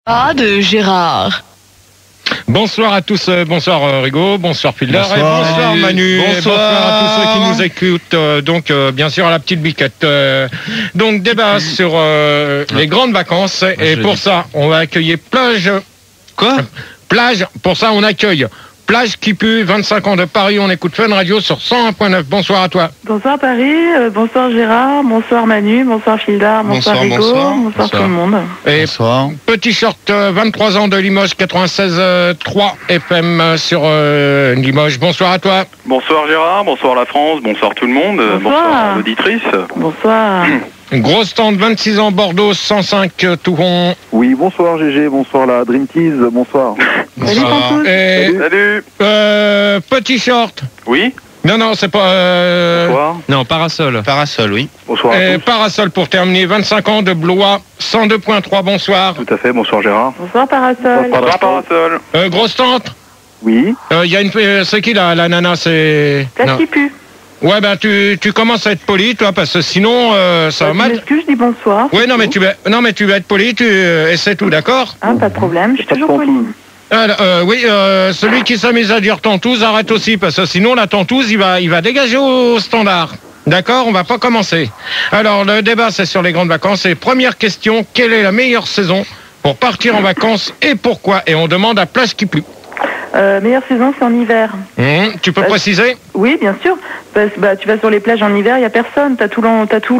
Ah, de Gérard. Bonsoir à tous, bonsoir Rigaud, bonsoir Filder et bonsoir Manu. Bonsoir à tous ceux qui nous écoutent. Donc bien sûr à la petite biquette. Donc débat sur les grandes vacances et pour ça on va accueillir Plage. Quoi ? Plage, pour ça on accueille Plage qui pue, 25 ans de Paris, on écoute Fun Radio sur 101.9. Bonsoir à toi. Bonsoir Paris, bonsoir Gérard, bonsoir Manu, bonsoir Fildar, bonsoir Rigaud, bonsoir tout le monde. Et bonsoir. Petit short, 23 ans de Limoges, 96.3 FM sur Limoges. Bonsoir à toi. Bonsoir Gérard, bonsoir la France, bonsoir tout le monde, bonsoir l'auditrice. Bonsoir. Gros stand, 26 ans, Bordeaux, 105 Touron. Oui, bonsoir GG, bonsoir la Dream Tease, bonsoir. Salut Pantouz. Et Salut. petit short. Oui. Non, c'est pas... Bonsoir. Non, parasol. Parasol, oui. Bonsoir à tous. Parasol pour terminer, 25 ans de Blois, 102.3, bonsoir. Tout à fait, bonsoir Gérard. Bonsoir Parasol. Bonsoir Parasol. Gros stand. Oui. Il y a une... c'est qui la nana, c'est... Place Non. qui pue. Ouais, ben tu commences à être poli, toi, parce que sinon, ça va Je mal. m'excuse, je dis bonsoir. Oui, non, mais tu vas être poli, et c'est tout, d'accord? Hein, pas de problème, je suis toujours polie. Oui, celui qui s'amuse à dire tantouze, arrête aussi, parce que sinon, la tantouze, il va dégager au standard. D'accord, on va pas commencer. Alors, le débat, c'est sur les grandes vacances. Et première question, quelle est la meilleure saison pour partir en vacances et pourquoi? Et on demande à Plage qui pue. Meilleure saison, c'est en hiver. Tu peux préciser? Oui, bien sûr. Parce, tu vas sur les plages en hiver, il n'y a personne. T'as tout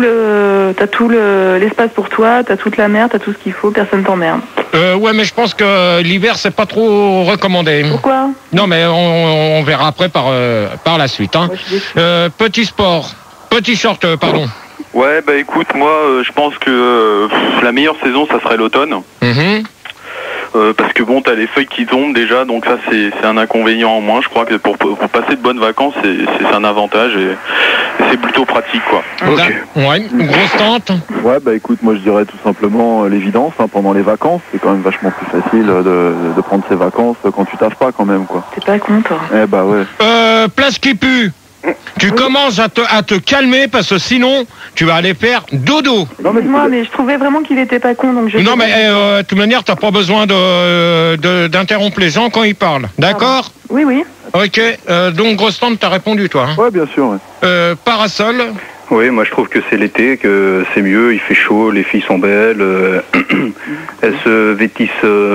l'espace pour toi, t'as toute la mer, t'as tout ce qu'il faut, personne t'emmerde. Ouais, mais je pense que l'hiver, c'est pas trop recommandé. Pourquoi? Non, mais on verra après par la suite. Hein. Ouais, Petit sport. Petit short, pardon. Ouais, bah écoute, moi je pense que la meilleure saison, ça serait l'automne. Parce que bon, t'as les feuilles qui tombent déjà, donc ça c'est un inconvénient en moins. Je crois que pour passer de bonnes vacances, c'est un avantage et c'est plutôt pratique, quoi. Ok. Ouais, une grosse tente. Ouais, bah écoute, moi je dirais tout simplement l'évidence, hein, pendant les vacances, c'est quand même vachement plus facile de prendre ses vacances quand tu taffes pas quand même, quoi. T'es pas con, toi. Eh bah ouais. Place qui pue. Tu commences à te calmer parce que sinon, tu vas aller faire dodo. Non mais Moi, mais je trouvais vraiment qu'il était pas con, donc je... Non, mais de toute manière, t'as pas besoin d'interrompre les gens quand ils parlent. D'accord? Oui, oui. Ok, donc grosse tente, t'as répondu, toi. Hein. Ouais, bien sûr, ouais. Parasol. Oui, moi je trouve que c'est l'été, que c'est mieux, il fait chaud, les filles sont belles, elles se vêtissent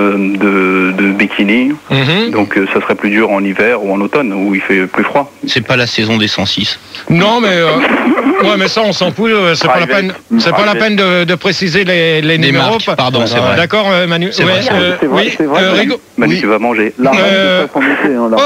de bikini, donc ça serait plus dur en hiver ou en automne, où il fait plus froid. C'est pas la saison des 106. Non, mais ouais, mais ça on s'en fout. C'est pas la peine. C'est pas la peine de préciser les numéros. marques, pardon, c'est vrai. D'accord, Manu. C'est vrai, c'est vrai, oui, c'est vrai. Rigaud. Manu, tu vas manger. La reine de s'en été, hein, la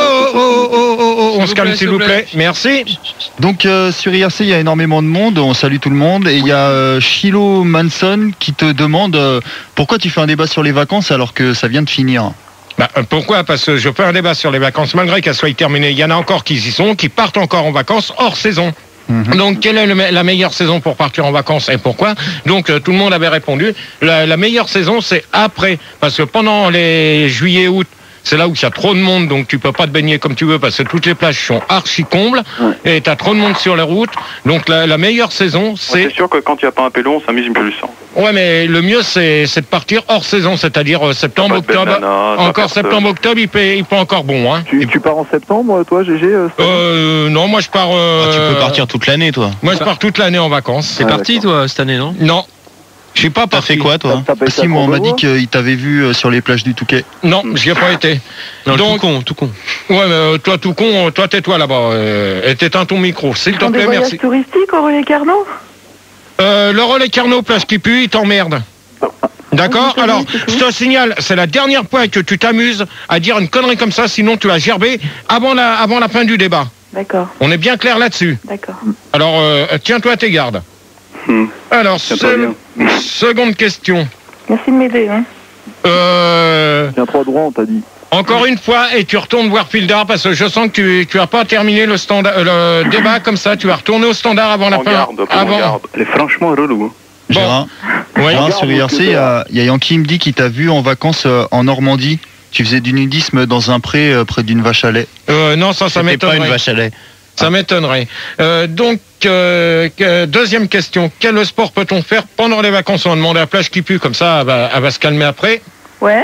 On se calme s'il vous plaît. Merci. Donc sur IRC, il y a énormément de monde, on salue tout le monde, et il y a Shiloh Manson qui te demande pourquoi tu fais un débat sur les vacances alors que ça vient de finir. Pourquoi? Parce que je fais un débat sur les vacances malgré qu'elles soient terminées. Il y en a encore qui y sont, qui partent encore en vacances hors saison. Donc, quelle est la meilleure saison pour partir en vacances et pourquoi? Donc, tout le monde avait répondu. La meilleure saison, c'est après. Parce que pendant les juillet-août, c'est là où il y a trop de monde, donc tu peux pas te baigner comme tu veux parce que toutes les plages sont archi combles et tu as trop de monde sur les routes. Donc la meilleure saison, c'est... C'est sûr que quand il n'y a pas un pélo, on s'amuse plus. Ouais, mais le mieux, c'est de partir hors saison, c'est-à-dire septembre, octobre. Encore septembre, octobre, il peut encore bon. Hein. Tu pars en septembre, toi, GG Non, moi je pars... tu peux partir toute l'année, toi. Moi je pars toute l'année en vacances. T'es parti, toi, cette année, non? Non. Je suis pas parti. T'as fait quoi, toi? Si, moi on m'a dit qu'il t'avait vu sur les plages du Touquet. Non, j'y ai pas été. Non, donc, tout con. Ouais, mais toi tout con, toi tais-toi là-bas. Et t'éteins ton micro, s'il te plaît, merci. Des voyages touristiques au Relais Carnot? Le Relais Carnot, Place qui pue, il t'emmerde. D'accord? Alors, je te signale, c'est la dernière fois que tu t'amuses à dire une connerie comme ça, sinon tu vas gerber avant la fin du débat. D'accord. On est bien clair là-dessus. D'accord. Alors, tiens-toi à tes gardes. Alors, seconde question. Merci de m'aider. Hein. Tiens, 3 droits, on t'a dit. Encore une fois, et tu retournes voir Fildar parce que je sens que tu vas pas terminer le débat comme ça. Tu vas retourner au standard avant la fin. Garde. Elle est franchement relou. Gérard, sur IRC, il y a Yankee qui me dit qu'il t'a vu en vacances en Normandie. Tu faisais du nudisme dans un pré près d'une vache à lait. Non, ça C'était m'étonnerait. pas une vache à lait. Ça m'étonnerait. Donc, deuxième question. Quel sport peut-on faire pendant les vacances? On va demander à Plage qui pue, comme ça, elle va se calmer après. Ouais.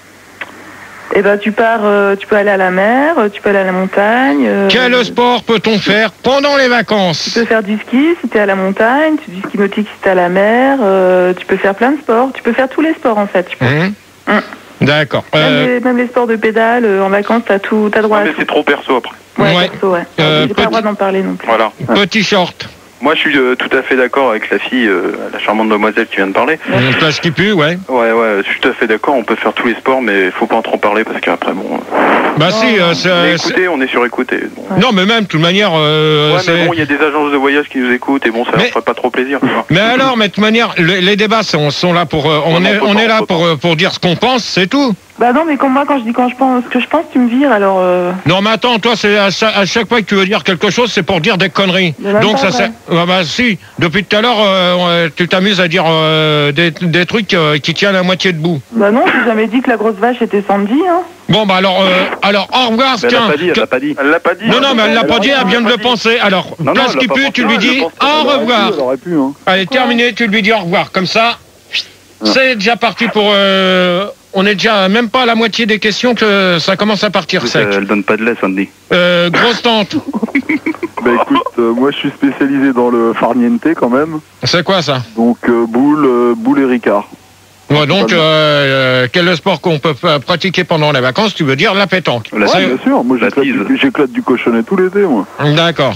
Eh ben, tu peux aller à la mer, tu peux aller à la montagne. Quel sport peut-on faire pendant les vacances? Tu peux faire du ski si t'es à la montagne, du ski nautique si t'es à la mer, tu peux faire plein de sports. Tu peux faire tous les sports, en fait. D'accord. Même les sports de pédale, en vacances, t'as droit à mais tout. c'est trop perso après. Ouais. Perso, ouais. J'ai pas le droit d'en parler non plus. Voilà. Petit short. Moi, je suis tout à fait d'accord avec la fille, la charmante demoiselle qui vient de parler. Plage qui pue, ouais. Ouais, je suis tout à fait d'accord. On peut faire tous les sports, mais faut pas en trop parler parce qu'après, bon. Mais écoutez, on est sur écouter. Bon. Non, mais même, de toute manière. mais bon, il y a des agences de voyage qui nous écoutent et bon, ça leur ferait pas trop plaisir. Mais alors, mais de toute manière, les débats sont là pour. On est là pour dire ce qu'on pense, c'est tout. Bah non, mais moi, quand je pense ce que je pense, tu me vires, alors... Non, mais attends, toi, c'est à chaque fois que tu veux dire quelque chose, c'est pour dire des conneries. Donc ça c'est... si, depuis tout à l'heure, tu t'amuses à dire des trucs qui tiennent à moitié debout. Bah non, j'ai jamais dit que la grosse vache était Sandy, hein. Bon, bah alors au revoir, elle l'a pas dit. Elle l'a pas dit. Non, mais elle l'a pas dit, elle vient de le penser. Alors, place qui pue, tu lui dis au revoir. Allez, terminé, tu lui dis au revoir. Comme ça, c'est déjà parti pour... On est déjà même pas à la moitié des questions que ça commence à partir sec. Elle donne pas de lait, Sandy. Grosse tante. Bah écoute, moi je suis spécialisé dans le farniente quand même. C'est quoi ça? Donc boule et ricard. Ouais, donc quel est le sport qu'on peut pratiquer pendant les vacances? Tu veux dire la pétanque? Bien sûr, moi j'éclate du cochonnet tout l'été, moi. D'accord.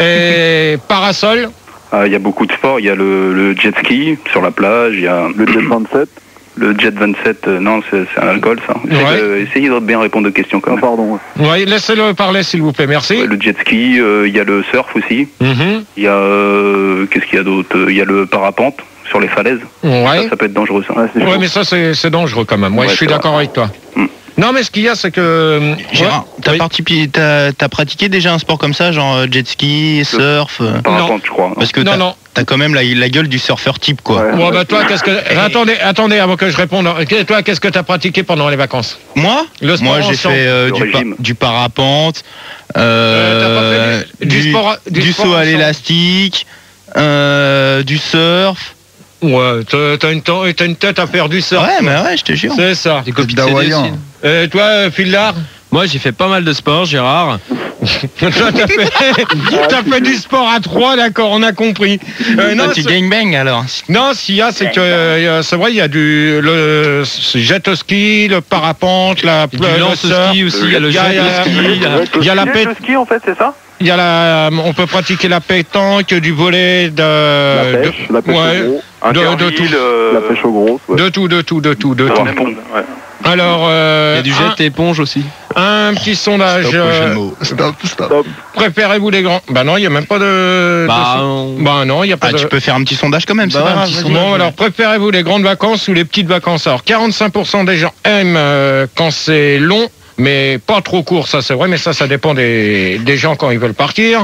Et parasol? Il y a beaucoup de sports, il y a le jet ski sur la plage, il y a le jet 27. Le jet 27, non, c'est un alcool, ça. Essayez de bien répondre aux questions quand même. Pardon. Oui, laissez-le parler, s'il vous plaît, merci. Le jet ski, il y a le surf aussi. Il y a, qu'est-ce qu'il y a d'autre? Il y a le parapente sur les falaises. Ouais. Ça peut être dangereux, ça. Ouais, mais ça, c'est dangereux quand même. Ouais, je suis d'accord avec toi. Non, mais ce qu'il y a, c'est que... Gérard, t'as pratiqué déjà un sport comme ça, genre jet ski, surf? Parapente, je crois. Parce que t'as quand même la gueule du surfeur type, quoi. Ouais, bah toi, qu'est-ce que... Attendez, avant que je réponde. Toi, qu'est-ce que t'as pratiqué pendant les vacances? Moi, j'ai fait du parapente, du saut à l'élastique, du surf... Ouais, t'as une tête à faire du surf. Ouais, mais ouais, je te jure. C'est ça. Des copies de CD aussi. Et toi, Phildar? Moi, j'ai fait pas mal de sport, Gérard. Toi, t'as fait du sport à 3, d'accord, on a compris. Non, tu gangbang alors. Non, s'il y a, c'est que c'est vrai, il y a le jet ski, le parapente, du lance-ski aussi, il y a le jet ski. Il y a la pétanque. Le ski, en fait, c'est ça? Il y a on peut pratiquer la pétanque, du volley, la pêche au gros. De tout. La pêche au gros. Ouais. De tout. Ouais. Alors, il y a du jet éponge aussi. Un petit sondage. Stop. Préférez-vous les grands? Bah non, il n'y a même pas de... Bah non, il n'y a pas de... Tu peux faire un petit sondage quand même, c'est pas grave. Bon, alors préférez-vous les grandes vacances ou les petites vacances? Alors 45% des gens aiment quand c'est long, mais pas trop court, ça c'est vrai, mais ça dépend des gens quand ils veulent partir.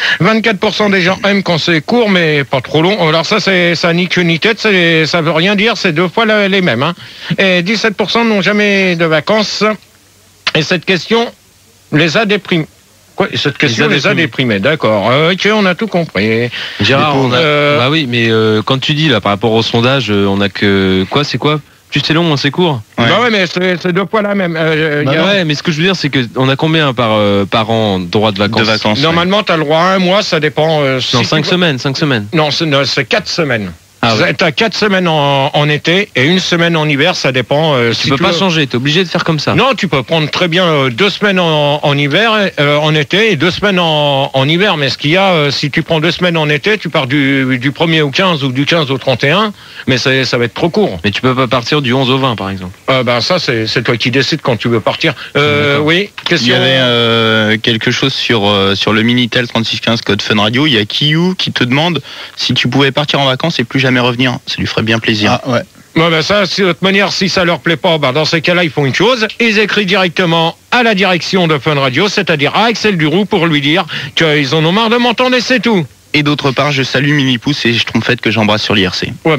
24% des gens aiment quand c'est court, mais pas trop long. Alors ça ni queue ni tête, ça veut rien dire, c'est 2 fois les mêmes. Hein. Et 17% n'ont jamais de vacances. Et cette question les a déprimés. Quoi, cette question les a déprimés, d'accord. Ok, on a tout compris. Gérard, bah oui, mais quand tu dis là par rapport au sondage, on a que... C'est quoi? Plus c'est long, moins c'est court. Ouais. Bah ouais, mais c'est 2 fois la même. Ouais, mais ce que je veux dire, c'est qu'on a combien par an droit de vacances? Normalement, t'as le droit à 1 mois, ça dépend... non, 5 semaines. Non, c'est 4 semaines. Ah ouais. T'as 4 semaines en été et 1 semaine en hiver, ça dépend. Tu peux pas changer, t'es obligé de faire comme ça. Non, tu peux prendre très bien 2 semaines en hiver, en été et 2 semaines en hiver. Mais ce qu'il y a, si tu prends 2 semaines en été, tu pars du 1er au 15 ou du 15 au 31, mais ça va être trop court. Mais tu peux pas partir du 11 au 20 par exemple. Ça c'est toi qui décides quand tu veux partir. Oui, question. Il y avait quelque chose sur le Minitel 3615 code Fun Radio. Il y a Kiyu qui te demande si tu pouvais partir en vacances et plus jamais revenir. Ça lui ferait bien plaisir. Ah ouais. Ouais, ça, de toute manière, si ça leur plaît pas, dans ces cas-là, ils font une chose. Ils écrivent directement à la direction de Fun Radio, c'est-à-dire à Axel Duroux, pour lui dire qu'ils en ont marre de m'entendre et c'est tout. Et d'autre part, je salue Mimi Pouce et Schtroumpfette que j'embrasse sur l'IRC. Ouais,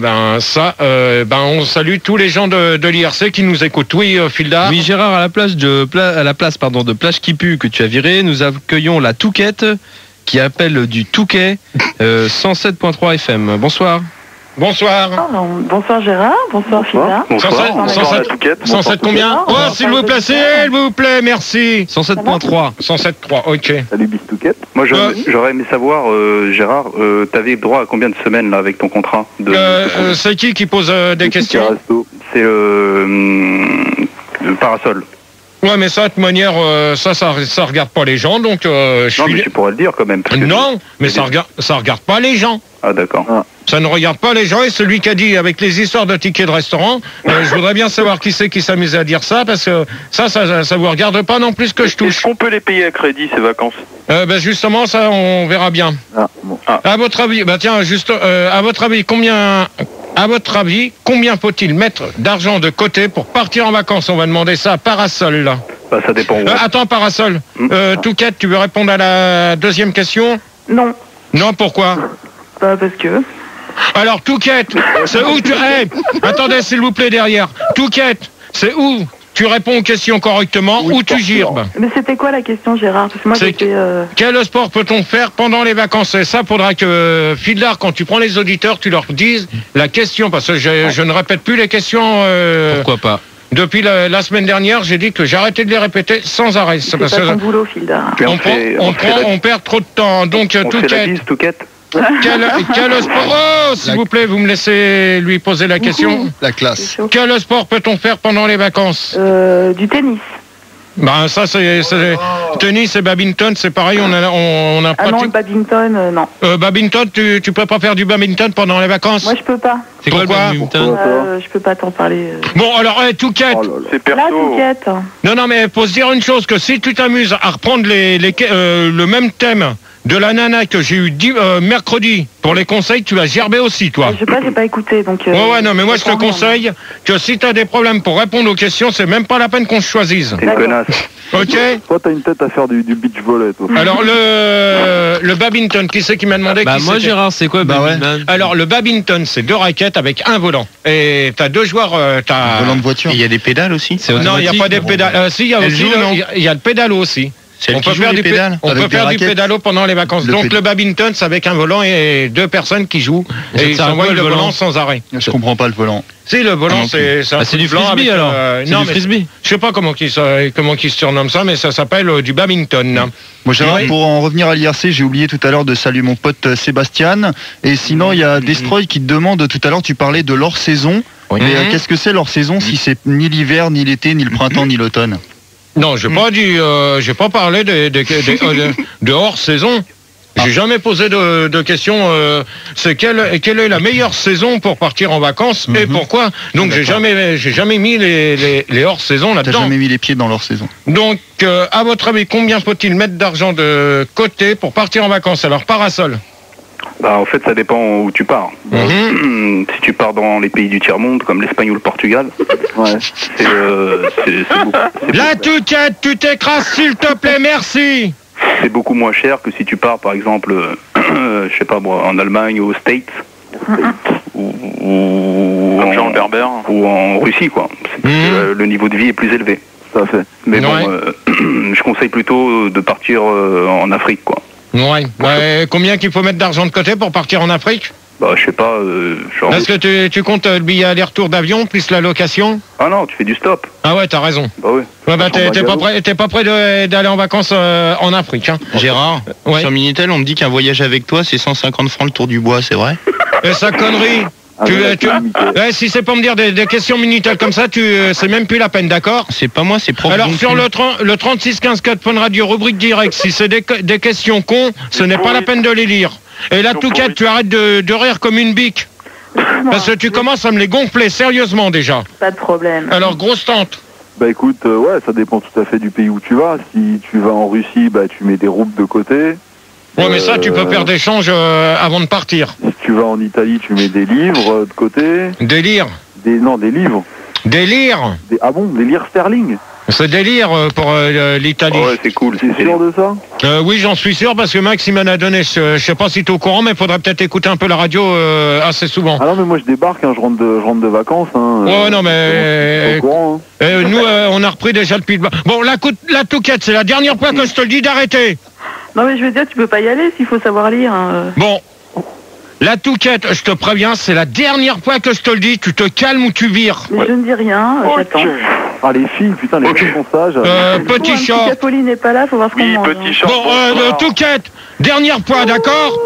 on salue tous les gens de l'IRC qui nous écoutent. Oui, Phildar. Oui, Gérard, à la place de Plage qui pue que tu as viré, nous accueillons la Touquette qui appelle du Touquet 107.3 FM. Bonsoir. Bonsoir. Bonsoir Gérard, bonsoir Phila. Bonsoir. 107 combien? Oh, s'il vous plaît, merci. 107.3. 107.3, ok. Salut Bistouquette. Moi, j'aurais aimé savoir, Gérard, t'avais droit à combien de semaines là avec ton contrat C'est qui pose des questions? C'est le Parasol. Ouais, mais ça, de toute manière, ça regarde pas les gens, donc mais tu pourrais le dire quand même. Non, mais ça regarde pas les gens. Ah, d'accord. Ça ne regarde pas les gens, et celui qui a dit avec les histoires de tickets de restaurant, je voudrais bien savoir qui c'est qui s'amusait à dire ça, parce que ça vous regarde pas non plus que je touche. Est-ce qu'on peut les payer à crédit, ces vacances? Justement, ça, on verra bien. À votre avis, à votre avis, combien faut-il mettre d'argent de côté pour partir en vacances? On va demander ça à Parasol, là. Ça dépend. Attends, Parasol. Touquette, tu veux répondre à la deuxième question? Non. Non, pourquoi? Parce que... Alors, Touquette, c'est où tu... attendez, s'il vous plaît, derrière. Touquette, c'est où tu réponds aux questions correctement ou tu girbes? Mais c'était quoi la question, Gérard? Parce que moi, quel sport peut-on faire pendant les vacances? Et ça, faudra que, Fidlar, quand tu prends les auditeurs, tu leur dises la question, parce que je ne répète plus les questions. Pourquoi pas? Depuis la semaine dernière, j'ai dit que j'arrêtais de les répéter sans arrêt. C'est pas ton boulot, Fidlar. On perd trop de temps. Donc, Touquette. Quel sport? Oh, s'il vous plaît, vous me laissez lui poser la question. La classe. Quel sport peut-on faire pendant les vacances? Du tennis. Ça, c'est tennis et badminton, c'est pareil, on a pratique. Ah non, le badminton, non. Badminton, tu peux pas faire du badminton pendant les vacances? Moi, je peux pas. C'est quoi le badminton? Je peux pas t'en parler. Bon, alors, Touquette. C'est perso. Là, Touquette. Non, mais faut se dire une chose, que si tu t'amuses à reprendre le même thème de la nana que j'ai eu mercredi pour les conseils, tu vas gerber aussi, toi. Je sais pas, j'ai pas écouté, donc... non, mais moi je te conseille que si tu as des problèmes pour répondre aux questions, c'est même pas la peine qu'on se choisisse. T'es une connasse. Ok. Toi, t'as une tête à faire du beach volley, toi. Alors, le badminton, qui c'est qui m'a demandé moi, Gérard, c'est quoi badminton? Alors, le badminton, c'est 2 raquettes avec un volant. Et t'as 2 joueurs, Un volant de voiture. Il y a des pédales aussi? Non, il n'y a pas des pédales. Si, il y a aussi, il y a le pédalo aussi. On peut faire du pédalo pendant les vacances. Donc le badminton, c'est avec un volant et 2 personnes qui jouent. Et ils s'envoient le volant sans arrêt. Je comprends pas le volant. Si, le volant, c'est du frisbee alors. Non, du frisbee. Je sais pas comment ils se surnomment ça, mais ça s'appelle du badminton. Moi, Gérard, pour en revenir à l'IRC, j'ai oublié tout à l'heure de saluer mon pote Sébastien. Et sinon, il y a Destroy qui te demande, tout à l'heure, tu parlais de l'hors-saison. Mais qu'est-ce que c'est l'hors-saison si c'est ni l'hiver, ni l'été, ni le printemps, ni l'automne? Non, j'ai pas dit, j'ai pas parlé de hors saison. J'ai jamais posé de questions. C'est quelle est la meilleure saison pour partir en vacances et pourquoi? Donc j'ai jamais mis les hors saisons là-dedans. T'as jamais mis les pieds dans l'hors saison. Donc à votre avis, combien faut-il mettre d'argent de côté pour partir en vacances? Alors Parasol. En fait, ça dépend où tu pars. Si tu pars dans les pays du tiers-monde, comme l'Espagne ou le Portugal, c'est beaucoup. La Touquette, tu t'écrases s'il te plaît, merci. C'est beaucoup moins cher que si tu pars, par exemple, je sais pas moi, en Allemagne ou aux States, ou Jean Berbère, ou en Russie, quoi. Le niveau de vie est plus élevé. Ça fait. Mais bon, je conseille plutôt de partir en Afrique, quoi. Combien qu'il faut mettre d'argent de côté pour partir en Afrique? Je sais pas. Est-ce que tu comptes le billet aller-retour d'avion plus la location? Ah non, tu fais du stop. Ah ouais, t'as raison. Bah oui. T'es pas prêt d'aller en vacances en Afrique, hein? Gérard, sur Minitel, on me dit qu'un voyage avec toi, c'est 150 francs le tour du bois, c'est vrai? Et ça connerie. Si c'est pour me dire des questions Minitel comme ça, c'est même plus la peine, d'accord? C'est pas moi, c'est propre. Alors sur le 36 15 4 Fun Radio, rubrique direct, si c'est des questions cons, ce n'est pas la peine de les lire. Et là, Touquette, tu arrêtes de rire comme une bique. Parce que tu commences à me les gonfler, sérieusement déjà. Pas de problème. Alors, grosse tante. Écoute, ça dépend tout à fait du pays où tu vas. Si tu vas en Russie, tu mets des roubles de côté. Ouais, mais ça, tu peux faire des changes avant de partir. Si tu vas en Italie, tu mets des livres de côté. Des lires? Non, des livres. Des lires? Ah bon, des lires sterling? C'est des lires pour l'Italie. Ouais, c'est cool. T'es sûr de ça? Oui, j'en suis sûr parce que Max, il m'en a donné. Je sais pas si t'es au courant, mais il faudrait peut-être écouter un peu la radio assez souvent. Ah non, mais moi je débarque, je rentre de vacances. Non, mais... Courant, nous, on a repris déjà depuis... Bon, la Touquette, c'est la dernière fois que je te le dis d'arrêter. Non, mais je veux dire, tu peux pas y aller s'il faut savoir lire. Bon. La Touquette, je te préviens, c'est la dernière fois que je te le dis, tu te calmes ou tu vires. Mais je ne dis rien, j'attends. Ah, les filles, putain, les filles sont sages. Petit short. Si Pauline n'est pas là, faut voir ce qu'on mange. Petit short. Bon, Touquette, dernière fois, d'accord?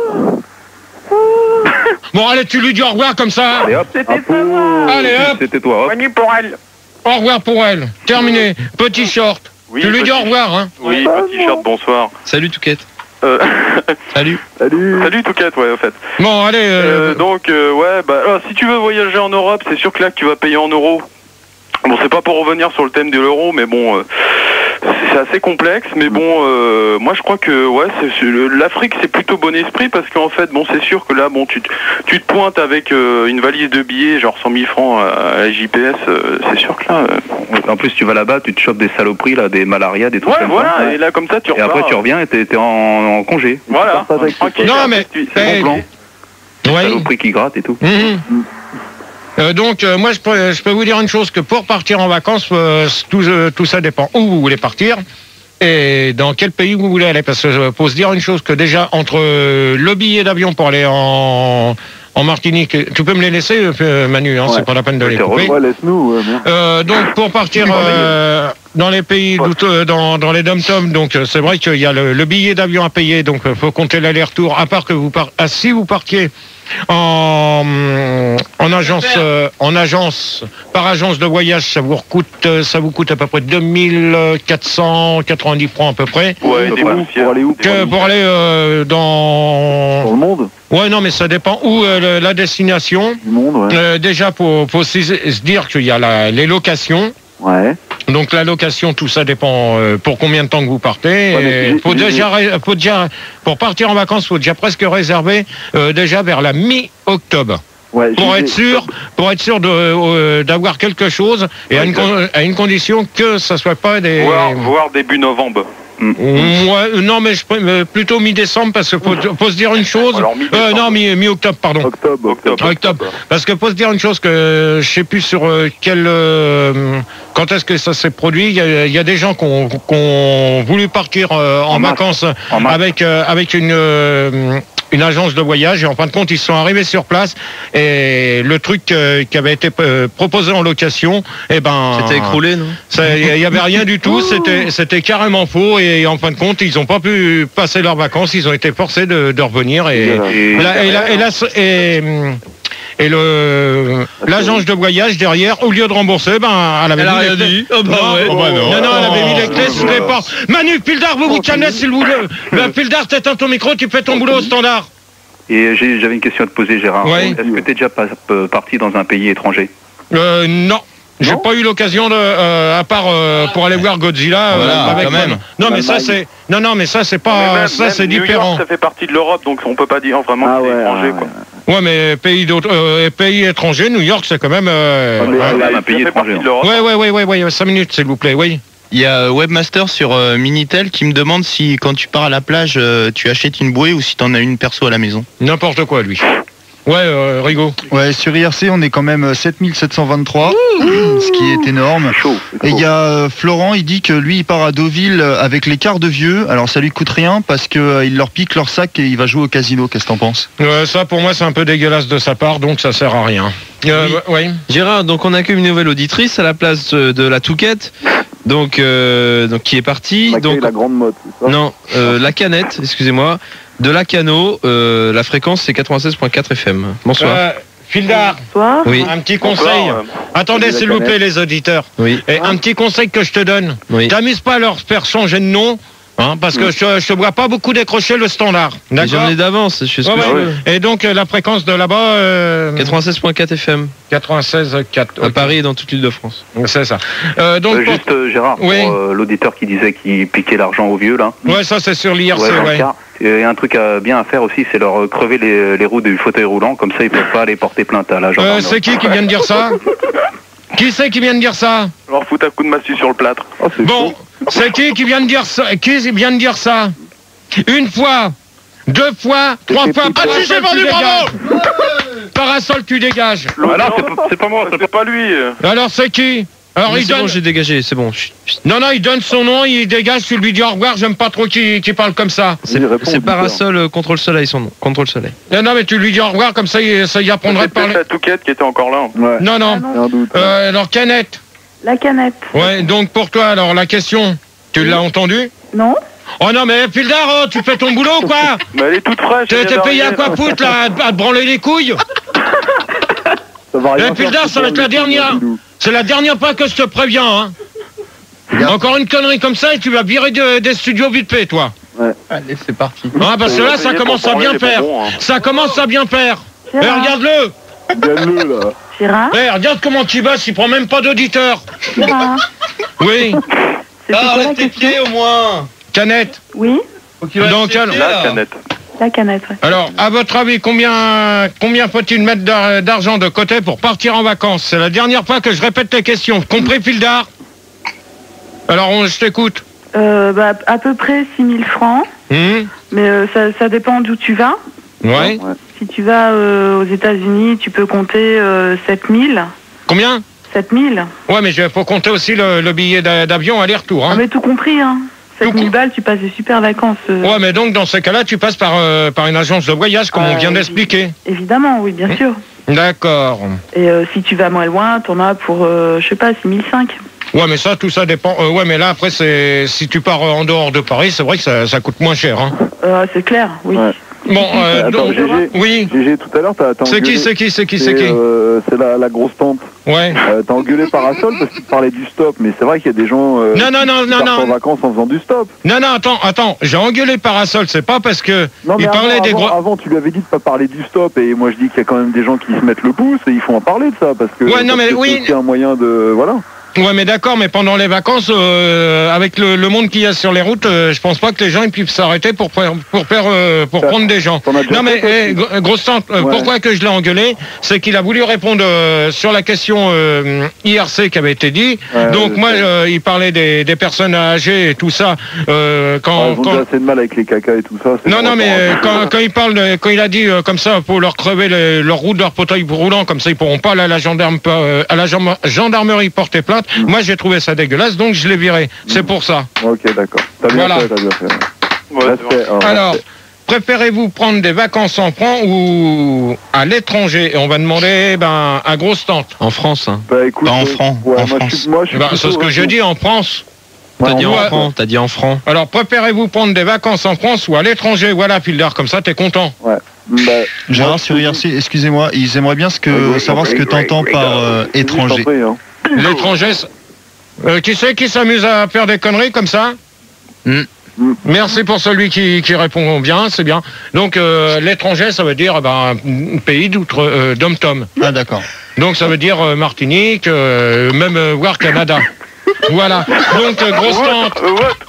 Bon, allez, tu lui dis au revoir comme ça. Allez, hop. C'était pas moi. Allez, hop. C'était toi, hop. Bienvenue pour elle. Au revoir pour elle. Terminé. Petit short. Oui, tu lui dis au revoir, hein. Oui, petit short, bonsoir. Salut Touquette. Salut. Salut. Salut Touquette, ouais, en fait. Bon, allez. Donc, ouais, bah, alors, si tu veux voyager en Europe, c'est sûr que là, tu vas payer en euros. Bon, c'est pas pour revenir sur le thème de l'euro, mais bon, c'est assez complexe. Mais bon, moi, je crois que, ouais, l'Afrique, c'est plutôt bon esprit parce qu'en fait, bon, c'est sûr que là, bon, tu te pointes avec une valise de billets, genre 100 000 francs à la JPS, c'est sûr que là... En plus, tu vas là-bas, tu te chopes des saloperies, là, des malarias, des trucs comme voilà, ça. et là, comme ça, tu repars. Et après, tu reviens et t'es en congé. Voilà, tranquille. Non, mais... C'est bon plan. Ouais. Saloperies qui grattent et tout. Donc, moi, je peux vous dire une chose, que pour partir en vacances, tout ça dépend où vous voulez partir et dans quel pays vous voulez aller. Parce que faut se dire une chose, que déjà, entre le billet d'avion pour aller en Martinique, tu peux me les laisser, Manu, hein, c'est pas la peine de les couper. Ouais, laisse-nous. Donc, pour partir dans les pays, dans les dom-toms, donc c'est vrai qu'il y a le billet d'avion à payer, donc faut compter l'aller-retour, à part que si vous partiez en agence, par agence de voyage, ça vous coûte à peu près 2490 francs à peu près. Ouais, pour aller où? Pour aller dans le monde. Ouais, non, mais ça dépend où la destination. Du monde, ouais. Déjà, faut se dire qu'il y a les locations. Ouais. Donc la location, tout ça dépend pour combien de temps que vous partez. Ouais, Faut déjà, pour partir en vacances, faut déjà presque réserver déjà vers la mi-octobre. Ouais, pour être sûr d'avoir quelque chose et à une condition que ça soit pas des voire début novembre. Ouais, non, mais plutôt mi-décembre parce que faut se dire une chose. Alors, non, mi-octobre, pardon. Octobre. Parce que faut se dire une chose que je sais plus sur quand est-ce que ça s'est produit. Il y a des gens qui ont voulu partir en vacances avec une agence de voyage et en fin de compte ils sont arrivés sur place et le truc qui avait été proposé en location, c'était écroulé, non? Il y avait rien du tout, c'était carrément faux et en fin de compte ils n'ont pas pu passer leurs vacances, ils ont été forcés de revenir l'agence de voyage derrière, au lieu de rembourser, elle avait mis les clés. Non, elle avait mis les clés sous les portes. Manu, Pildar, vous calmez s'il vous plaît. Pildar, t'éteins ton micro, tu fais ton boulot au standard. Et j'avais une question à te poser, Gérard. Ouais. Est-ce que tu es déjà parti dans un pays étranger? Non. J'ai pas eu l'occasion à part pour aller voir Godzilla avec quand même. Non mais ça c'est pas c'est différent. Ça fait partie de l'Europe donc on peut pas dire vraiment que c'est étranger quoi. Ouais mais pays étrangers, New York c'est quand même un pays étranger. Ouais, 5 minutes s'il vous plaît, oui. Il y a Webmaster sur Minitel qui me demande si quand tu pars à la plage tu achètes une bouée ou si t'en as une perso à la maison. N'importe quoi lui. Ouais, Rigaud. Ouais, sur IRC, on est quand même 7723, ce qui est énorme. Et il y a Florent, il dit que lui, il part à Deauville avec les quarts de vieux. Alors ça lui coûte rien parce qu'il leur pique leur sac et il va jouer au casino. Qu'est-ce que t'en penses? Ça, pour moi, c'est un peu dégueulasse de sa part, donc ça sert à rien. Oui. Gérard, donc on accueille une nouvelle auditrice à la place de la Touquette. Donc qui est partie. Donc la grande mode, c'est ça? Non, la canette, excusez-moi. De la Cano, la fréquence c'est 96.4 FM. Bonsoir. Fildar, Bonsoir. Oui. un petit conseil. Attendez s'il vous plaît les auditeurs. Oui. Et un petit conseil que je te donne. Oui. T'amuses pas à leur faire changer de nom. Parce que je te vois pas beaucoup décrocher le standard. D'accord. J'en ai d'avance, je suis ce que je veux. Et donc la fréquence de là-bas 96.4 FM. 96.4. À Paris et dans toute l'île de France. C'est ça. Donc juste Gérard, pour l'auditeur qui disait qu'il piquait l'argent aux vieux là. Ouais, ça c'est sur l'IRC, ouais. Et un truc bien à faire aussi, c'est leur crever les roues du fauteuil roulant, comme ça ils peuvent pas aller porter plainte à la gendarmerie. C'est qui vient de dire ça? Qui c'est qui vient de dire ça? Alors fout un coup de massue sur le plâtre. Bon, c'est qui vient de dire ça? Qui vient de dire ça? Une fois, 2 fois, 3 fois. Ah si, j'ai vendu, bravo! Parasol, tu dégages. Alors c'est pas moi, c'est pas lui. Alors c'est qui? Alors Mais c'est bon, j'ai dégagé, c'est bon. Non, il donne son nom, il dégage, tu lui dis au revoir, j'aime pas trop qu'il parle comme ça. C'est Parasol contre le soleil, son nom. Contre le soleil. Non, mais tu lui dis au revoir, comme ça il apprendrait de parler. C'est peut-être la Touquette qui était encore là. Ouais. Non. Alors, Canette. La canette. Ouais, donc pour toi, alors, la question, tu l'as entendue? Non. Oh non, mais Pildar, tu fais ton boulot ou quoi? Mais elle est toute fraîche. T'es payé à quoi foutre, là, à te branler les couilles? Ça va rien Pildar, ça va être la dernière. C'est la dernière fois que je te préviens, hein. Encore une connerie comme ça et tu vas virer des studios vite fait, toi. Ouais. Allez, c'est parti. Ah, parce que là, ça commence à bien faire. Ça commence à bien faire. Eh, regarde-le. Regarde-le, là. Gérard. Eh, regarde comment tu bosses, il prend même pas d'auditeurs. Gérard. Oui. C'était quoi la question? au moins. Canette. Oui. Donc, La canette. La canette, ouais. alors, à votre avis, combien faut-il mettre d'argent de côté pour partir en vacances? C'est la dernière fois que je répète les questions. Compris, Pildar? Alors, je t'écoute. À peu près 6 000 francs. Mais ça dépend d'où tu vas. Ouais. Si tu vas aux États-Unis, tu peux compter 7 000. Combien? 7 000. Ouais, mais il faut compter aussi le billet d'avion aller-retour. Hein. Ah, mais tout compris, hein. 7 000 balles, tu passes de super vacances. Ouais, mais donc dans ce cas-là, tu passes par une agence de voyage, comme on vient d'expliquer. Évidemment, oui, bien sûr. D'accord. Et si tu vas moins loin, t'en as pour, je sais pas, 6 500. Ouais, mais ça, tout ça dépend. Ouais, mais là, après, si tu pars en dehors de Paris, c'est vrai que ça coûte moins cher. Hein. C'est clair, oui. Ouais. Bon, donc, Gégé, oui. Gégé, tout à l'heure, t'as C'est engueulé. qui C'est C'est la grosse tante. Ouais. T'as engueulé Parasol parce qu'il te parlait du stop, mais c'est vrai qu'il y a des gens qui partent en vacances en faisant du stop. Non, attends, j'ai engueulé Parasol, c'est pas parce que Non, mais il parlait des gros... Avant, tu lui avais dit de pas parler du stop, et moi je dis qu'il y a quand même des gens qui se mettent le pouce, et il faut en parler de ça, parce que Ouais, non, mais c'est oui. aussi un moyen de... Voilà. Ouais, mais d'accord, mais pendant les vacances, avec le monde qu'il y a sur les routes, je pense pas que les gens ils puissent s'arrêter pour prendre des gens. Non, mais grosse tante, pourquoi que je l'ai engueulé, c'est qu'il a voulu répondre sur la question IRC qui avait été dit. Donc moi, il parlait des personnes âgées et tout ça. Ils ont déjà assez de mal avec les cacas et tout ça. Non, mais quand il parle, quand il a dit comme ça, pour leur crever leur roue de leur fauteuil roulant, comme ça ils pourront pas aller à la gendarmerie porter plainte. Moi, j'ai trouvé ça dégueulasse, donc je l'ai viré. C'est pour ça. Ok, d'accord. T'as bien fait. Alors, préférez-vous prendre des vacances en France ou à l'étranger? Et on va demander à grosse tante. En France. Hein. Bah écoute, pas en francs. Ouais, moi, je suis c'est ce que j'ai dit, en France. T'as dit en francs. T'as dit en francs. Alors, préférez-vous prendre des vacances en France ou à l'étranger? Voilà, Pildar, comme ça, t'es content. Ouais. Gérard sur IRC, excusez-moi, ils aimeraient bien savoir ce que t'entends par étranger. L'étranger, qui c'est qui s'amuse à faire des conneries comme ça? Merci pour celui qui répond bien, c'est bien. Donc l'étranger, ça veut dire pays d'om-tom. Ah d'accord. Donc ça veut dire Martinique, même voire Canada. Voilà. Donc grosse tante.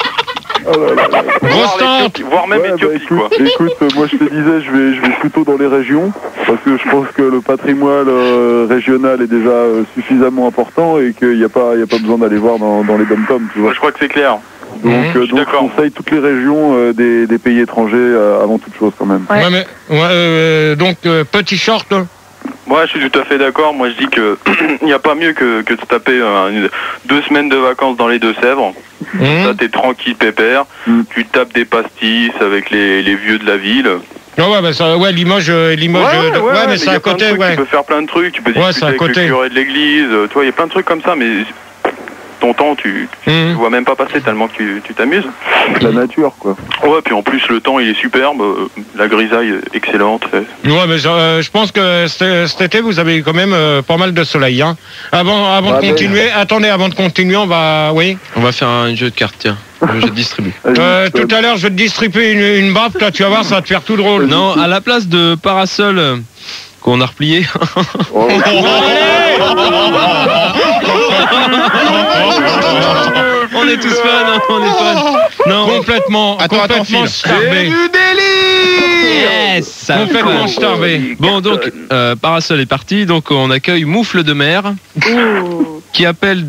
Grosse tante. Voire même Éthiopie, quoi. Écoute, moi je te disais, je vais plutôt dans les régions, parce que je pense que le patrimoine régional est déjà suffisamment important et qu'il n'y a pas besoin d'aller voir dans les dom-toms, tu vois. Je crois que c'est clair. Donc je conseille toutes les régions des pays étrangers avant toute chose quand même. Donc petit short. Moi, je suis tout à fait d'accord. Moi, je dis que il n'y a pas mieux que de taper 2 semaines de vacances dans les Deux-Sèvres. Ça, t'es tranquille, pépère. Tu tapes des pastis avec les vieux de la ville. Limoges, mais c'est à côté, Tu peux faire plein de trucs. Tu peux discuter avec le curé de l'église. Tu vois, il y a plein de trucs comme ça, mais ton temps, tu vois même pas passer tellement que tu t'amuses. La nature, quoi. Ouais, puis en plus, le temps, il est superbe. La grisaille est excellente. Ouais, mais je pense que cet été, vous avez quand même pas mal de soleil. Hein. Avant de continuer, avant de continuer, on va faire un jeu de cartes, tiens. Je te distribue. Tout à l'heure, je vais te distribuer une baffe, toi, tu vas voir, ça va te faire tout drôle. Non, à la place de Parasol, qu'on a replié. On est tous fans, on est fans. Non, complètement starbé. Du délire. Yes, complètement starbé. Bon, donc, Parasol est parti, donc on accueille Moufle de mer, qui appelle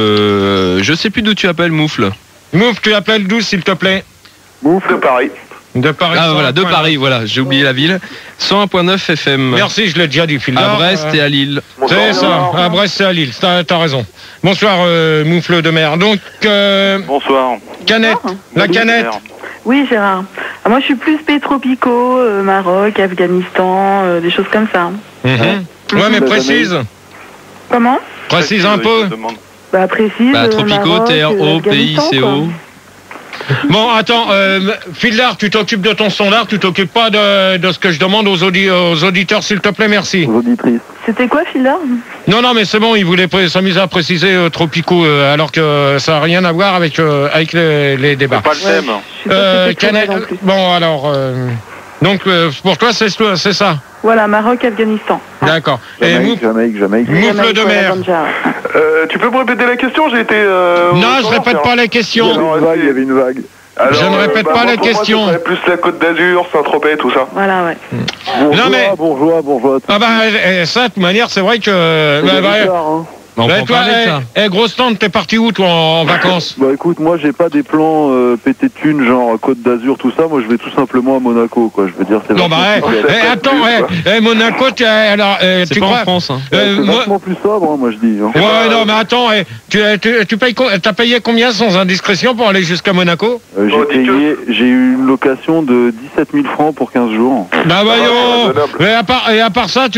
de... Je sais plus d'où tu appelles, Moufle. Moufle, tu appelles d'où, s'il te plaît? Moufle de Paris. De Paris. Ah voilà, de Paris, voilà, j'ai oublié la ville. 101.9 FM. Merci, je l'ai déjà dit, Phil. À Brest et à Lille. C'est ça, à Brest et à Lille, t'as raison. Bonsoir, Moufle de mer. Donc, bonsoir. Canette, la canette. Oui, Gérard. Ah, moi, je suis plus pays tropicaux, Maroc, Afghanistan, des choses comme ça. Ouais, mais précise. Comment? Précise un peu. Bah, précise. Tropicaux, TRO, pays, CO. Bon, attends, Fildar, tu t'occupes de ton standard, tu t'occupes pas de ce que je demande aux auditeurs, s'il te plaît, merci. Aux auditrices. C'était quoi, Fildar? Non, mais c'est bon, il voulait s'amuser à préciser tropicaux, alors que ça n'a rien à voir avec les débats. C'est pas le thème. Bon, alors, donc, pour toi, c'est ça? Voilà, Maroc, Afghanistan. D'accord. Jamaïque. Moufle de mer. Tu peux me répéter la question? J'ai été... Non, je répète pas les questions. Il y avait une vague. Alors, je ne répète pas les questions. Moi, plus la Côte d'Azur, Saint-Tropez, tout ça. Voilà, ouais. Bourgeois. Ah bah, ça, de toute manière, c'est vrai que... On peut toi, parler de ça. Grosse tante, t'es parti où, toi, en vacances? Bah écoute, moi j'ai pas des plans pétés de thunes, genre Côte d'Azur, tout ça. Moi je vais tout simplement à Monaco, quoi. Je veux dire, c'est non, bah, attends, Monaco, alors, c'est tu pas crois en France, hein. c'est vachement plus sobre, hein, moi je dis. Hein. Ouais, non, mais attends, tu payes, t'as payé combien sans indiscrétion pour aller jusqu'à Monaco? J'ai eu une location de 17 000 francs pour 15 jours. Bah voyons, mais à part ça,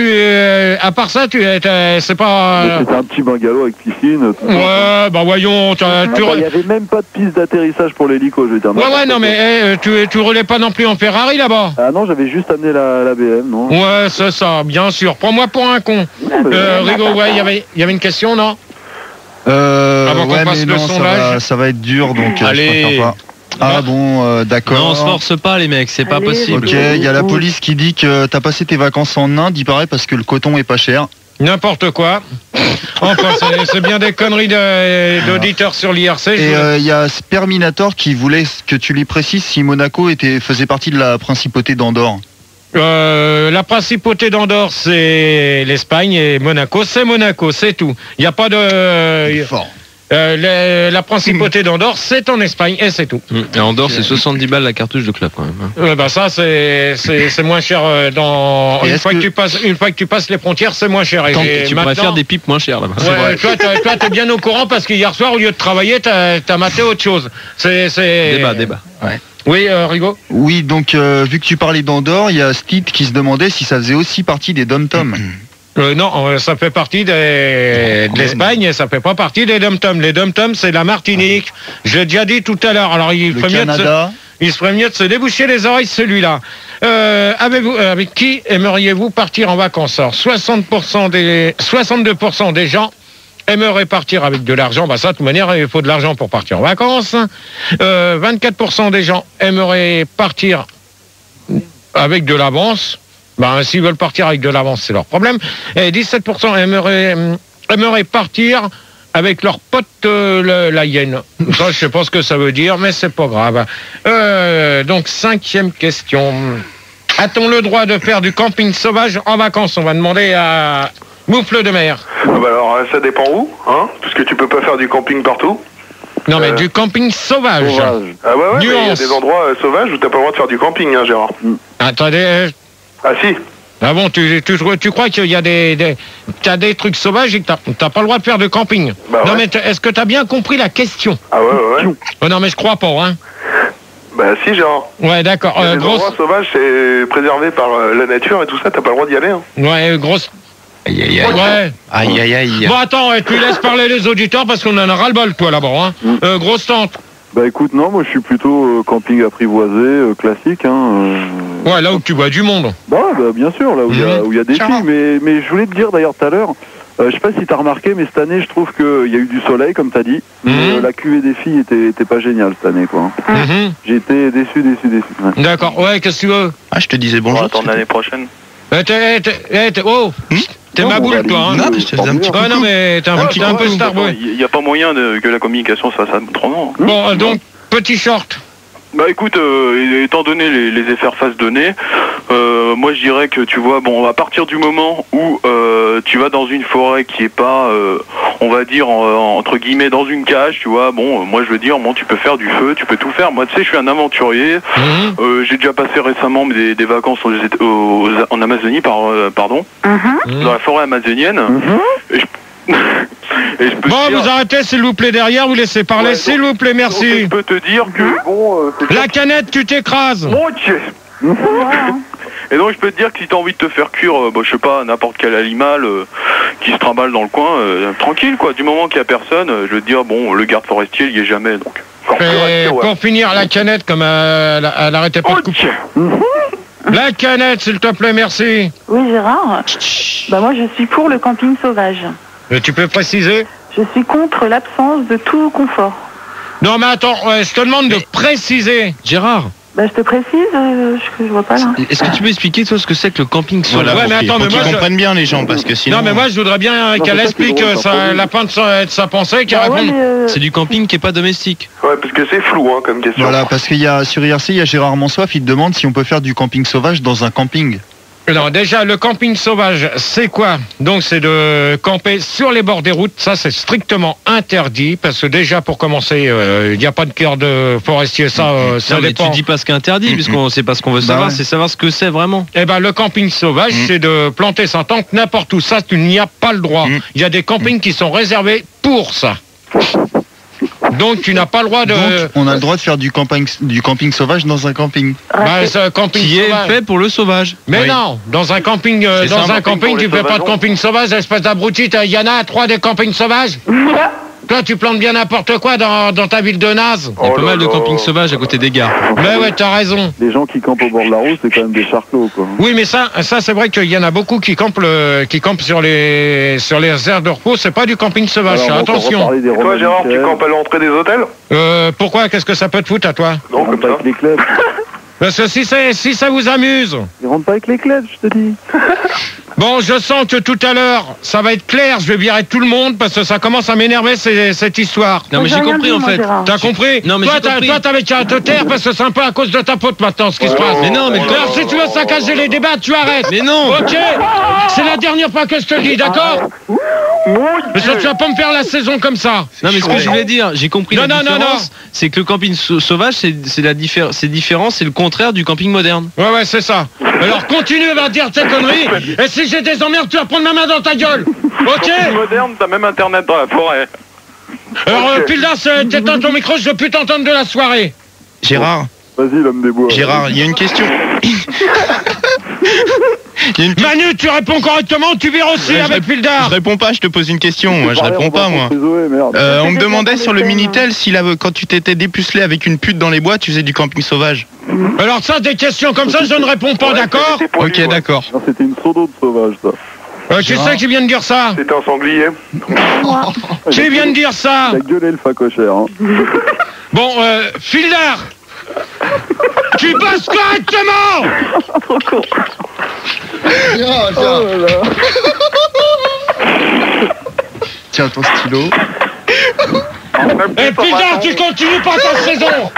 c'est pas... C'était un petit bungalow avec piscine. Ouais, bah voyons, il y avait même pas de piste d'atterrissage pour l'hélico, je veux dire. Ouais, non, mais tu roulais pas non plus en Ferrari là-bas? Ah non, j'avais juste amené la BM, non? Ouais, c'est ça, bien sûr. Prends-moi pour un con. Rigo, ouais, il y avait une question, non? Avant qu'on fasse le sondage. Ça va être dur, donc allez. je préfère pas. Ah bon, d'accord. Non, on se force pas, les mecs, c'est pas possible. Ok, il y a la police qui dit que t'as passé tes vacances en Inde, il paraît, parce que le coton est pas cher. N'importe quoi. Enfin, c'est bien des conneries d'auditeurs sur l'IRC. Et il y a Sperminator qui voulait que tu lui précises si Monaco faisait partie de la principauté d'Andorre. La principauté d'Andorre, c'est l'Espagne, et Monaco, c'est tout. Il n'y a pas de... la principauté d'Andorre, c'est en Espagne, et c'est tout. Et Andorre, c'est 70 balles la cartouche de club, quand même. Bah ça, c'est moins cher une fois que tu passes les frontières, c'est moins cher. Tu pourrais faire des pipes moins chères là-bas. Ouais, toi, t'es bien au courant parce que hier soir, au lieu de travailler, t'as maté autre chose. Débat. Ouais. Oui, Rigo. Oui, donc vu que tu parlais d'Andorre, il y a Steve qui se demandait si ça faisait aussi partie des dom-toms. Non, ça fait partie de l'Espagne et ça fait pas partie des dom-toms. Les dom-toms, c'est la Martinique. J'ai déjà dit tout à l'heure. Alors, il serait mieux de se déboucher les oreilles, celui-là. Avec qui aimeriez-vous partir en vacances? Alors, 62% des gens aimeraient partir avec de l'argent. Bah ça, de toute manière, il faut de l'argent pour partir en vacances. 24% des gens aimeraient partir avec de l'avance. Ben, s'ils veulent partir avec de l'avance, c'est leur problème. Et 17% aimeraient partir avec leurs potes la hyène. Ça, je sais pas ce que ça veut dire, mais c'est pas grave. Donc, 5e question. A-t-on le droit de faire du camping sauvage en vacances? On va demander à Moufle de mer. Bah alors, ça dépend où, hein? Parce que tu peux pas faire du camping partout. Non, mais du camping sauvage. Ah ouais, mais il y a des endroits sauvages où t'as pas le droit de faire du camping, hein, Gérard. Attendez... Ah si. Ah bon, tu crois qu'il y a t'as des trucs sauvages et que t'as pas le droit de faire de camping? Bah non, ouais. mais est-ce que t'as bien compris la question? Ah ouais. Oh, non, mais je crois pas, hein. Bah si, Gérard. Ouais, d'accord. Les endroits sauvages, c'est préservé par la nature et tout ça, t'as pas le droit d'y aller, hein. Ouais, grosse... Aïe. Ouais. Aïe. Bon, attends, tu laisses parler les auditeurs parce qu'on en a ras-le-bol, toi, là-bas, hein. Grosse tante. Bah écoute, non, moi je suis plutôt camping apprivoisé, classique, hein. Ouais, là où tu vois du monde. Bah bien sûr, là où il y a des filles, mais je voulais te dire d'ailleurs tout à l'heure, je sais pas si t'as remarqué, mais cette année je trouve qu'il y a eu du soleil, comme t'as dit, mais la cuvée des filles était pas géniale cette année, quoi. J'ai été déçu. Ouais. D'accord, ouais, qu'est-ce que tu veux? Ah, je te disais bonjour. On va attendre l'année prochaine. T'es ma boule, toi, hein. Non, je te faisais un petit Ouais, non, mais t'es un peu starboy. Il n'y a pas moyen que la communication se fasse autrement. Bon, donc, petit short. Bah écoute, étant donné les interfaces données, moi je dirais que tu vois, bon, à partir du moment où tu vas dans une forêt qui est pas, on va dire entre guillemets dans une cage, tu vois, bon, moi je veux dire, bon, tu peux faire du feu, tu peux tout faire. Moi, tu sais, je suis un aventurier. J'ai déjà passé récemment des vacances en Amazonie, pardon, dans la forêt amazonienne. Et bon, vous arrêtez s'il vous plaît derrière, vous laissez parler, s'il vous plaît, merci. Donc, je peux te dire que bon, la canette, tu t'écrases. Ok. Et donc je peux te dire que si t'as envie de te faire cuire, je sais pas, n'importe quel animal qui se trimballe dans le coin, tranquille quoi. Du moment qu'il y a personne, je veux te dire, bon, le garde forestier, il y est jamais donc. Pour finir, la canette, comme elle arrêtait pas de couper. La canette, s'il te plaît, merci. Oui, Gérard. Bah moi, je suis pour le camping sauvage. Tu peux préciser? Je suis contre l'absence de tout confort. Non, mais attends, je te demande de préciser. Gérard. Bah, je te précise, je vois pas là. Est-ce que tu peux expliquer toi ce que c'est que le camping sauvage? Ouais, mais attends, mais moi comprennent bien les gens parce que sinon. Non, mais moi je voudrais bien qu'elle explique la fin de sa pensée, qu'elle réponde. C'est du camping qui est pas domestique. Ouais, parce que c'est flou hein, comme question. Voilà, parce qu'il y a sur IRC, il y a Gérard Monsoif, il te demande si on peut faire du camping sauvage dans un camping. Non, déjà, le camping sauvage, c'est quoi? Donc, c'est de camper sur les bords des routes. Ça, c'est strictement interdit. Parce que déjà, pour commencer, il n'y a pas de cœur de forestier. Ça non, mais tu dis pas ce qui est interdit, puisqu'on sait pas ce qu'on veut savoir. C'est savoir ce que c'est vraiment. Eh ben, le camping sauvage, c'est de planter sa tente n'importe où. Ça, tu n'y as pas le droit. Il y a des campings qui sont réservés pour ça. Donc tu n'as pas le droit de... Donc, on a le droit de faire du camping sauvage dans un camping. Bah, ce camping qui est fait pour le sauvage. Mais non, dans un camping, tu fais pas de camping sauvage, espèce d'abruti. Il y en a 3 des campings sauvages. Toi, tu plantes bien n'importe quoi dans ta ville de naze. Il y a pas mal de campings sauvages à côté des gares. Mais ouais, t'as raison. Les gens qui campent au bord de la route, c'est quand même des charclots, quoi. Oui, mais ça c'est vrai qu'il y en a beaucoup qui campent sur les aires de repos. C'est pas du camping sauvage. Alors, attention. Et toi, Gérard, tu campes à l'entrée des hôtels? Pourquoi? Qu'est-ce que ça peut te foutre à toi? Non, comme ça. Avec les clubs. Parce que si ça vous amuse. Ils rentrent pas avec les clubs, je te dis. Bon, je sens que tout à l'heure, ça va être clair, je vais virer tout le monde parce que ça commence à m'énerver cette histoire. Non, mais j'ai compris en fait. T'as compris? Non, mais toi, t'avais qu'à te taire parce que c'est un peu à cause de ta faute maintenant ce qui se passe. Mais non, mais alors, si tu veux saccager les débats, tu arrêtes. Mais non. Ok? C'est la dernière fois que je te le dis, d'accord? Mais ça, tu vas pas me faire la saison comme ça. Non, mais ce que je voulais dire, j'ai compris la différence. C'est que le camping sauvage, c'est différent, c'est le contraire du camping moderne. Ouais, c'est ça. Alors continue à dire tes conneries. Et si j'ai des emmerdes, tu vas prendre ma main dans ta gueule. Ok? Camping moderne, t'as même internet dans la forêt. Alors, Pildas, t'éteins ton micro, je veux plus t'entendre de la soirée. Gérard. Vas-y, l'homme des bois. Gérard, il y a une question. Manu, tu réponds correctement, tu vires aussi avec Pildar. Je réponds pas, je te pose une question. Moi, je réponds pas, moi. On me demandait sur le Minitel si quand tu t'étais dépucelé avec une pute dans les bois, tu faisais du camping sauvage. Alors ça, des questions comme ça, je ne réponds pas, d'accord? Ok, d'accord. Non, c'était une sodo de sauvage, ça. Qui c'est qui vient de dire ça? C'était un sanglier. Qui vient de dire ça? Il a gueulé le facochère. Hein. Bon, Pildar, tu bosses correctement. Trop con. Tiens ton stylo. Et Pildar, tu continues pas ta saison.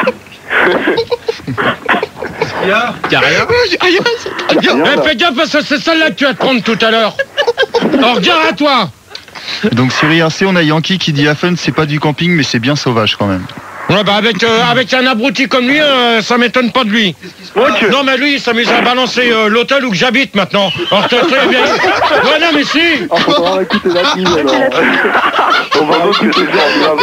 Il y a rien. Fais gaffe parce que c'est celle-là que tu vas te prendre tout à l'heure. Alors, regarde à toi. Donc sur IRC, on a Yankee qui dit Affen, c'est pas du camping, mais c'est bien sauvage quand même. Ouais, bah avec un abruti comme lui, ça m'étonne pas de lui. Non, mais lui, il s'amuse à balancer l'hôtel où j'habite maintenant. Alors, très bien. Ouais, non, mais si. On va écouter la fille, alors. On va voir que c'est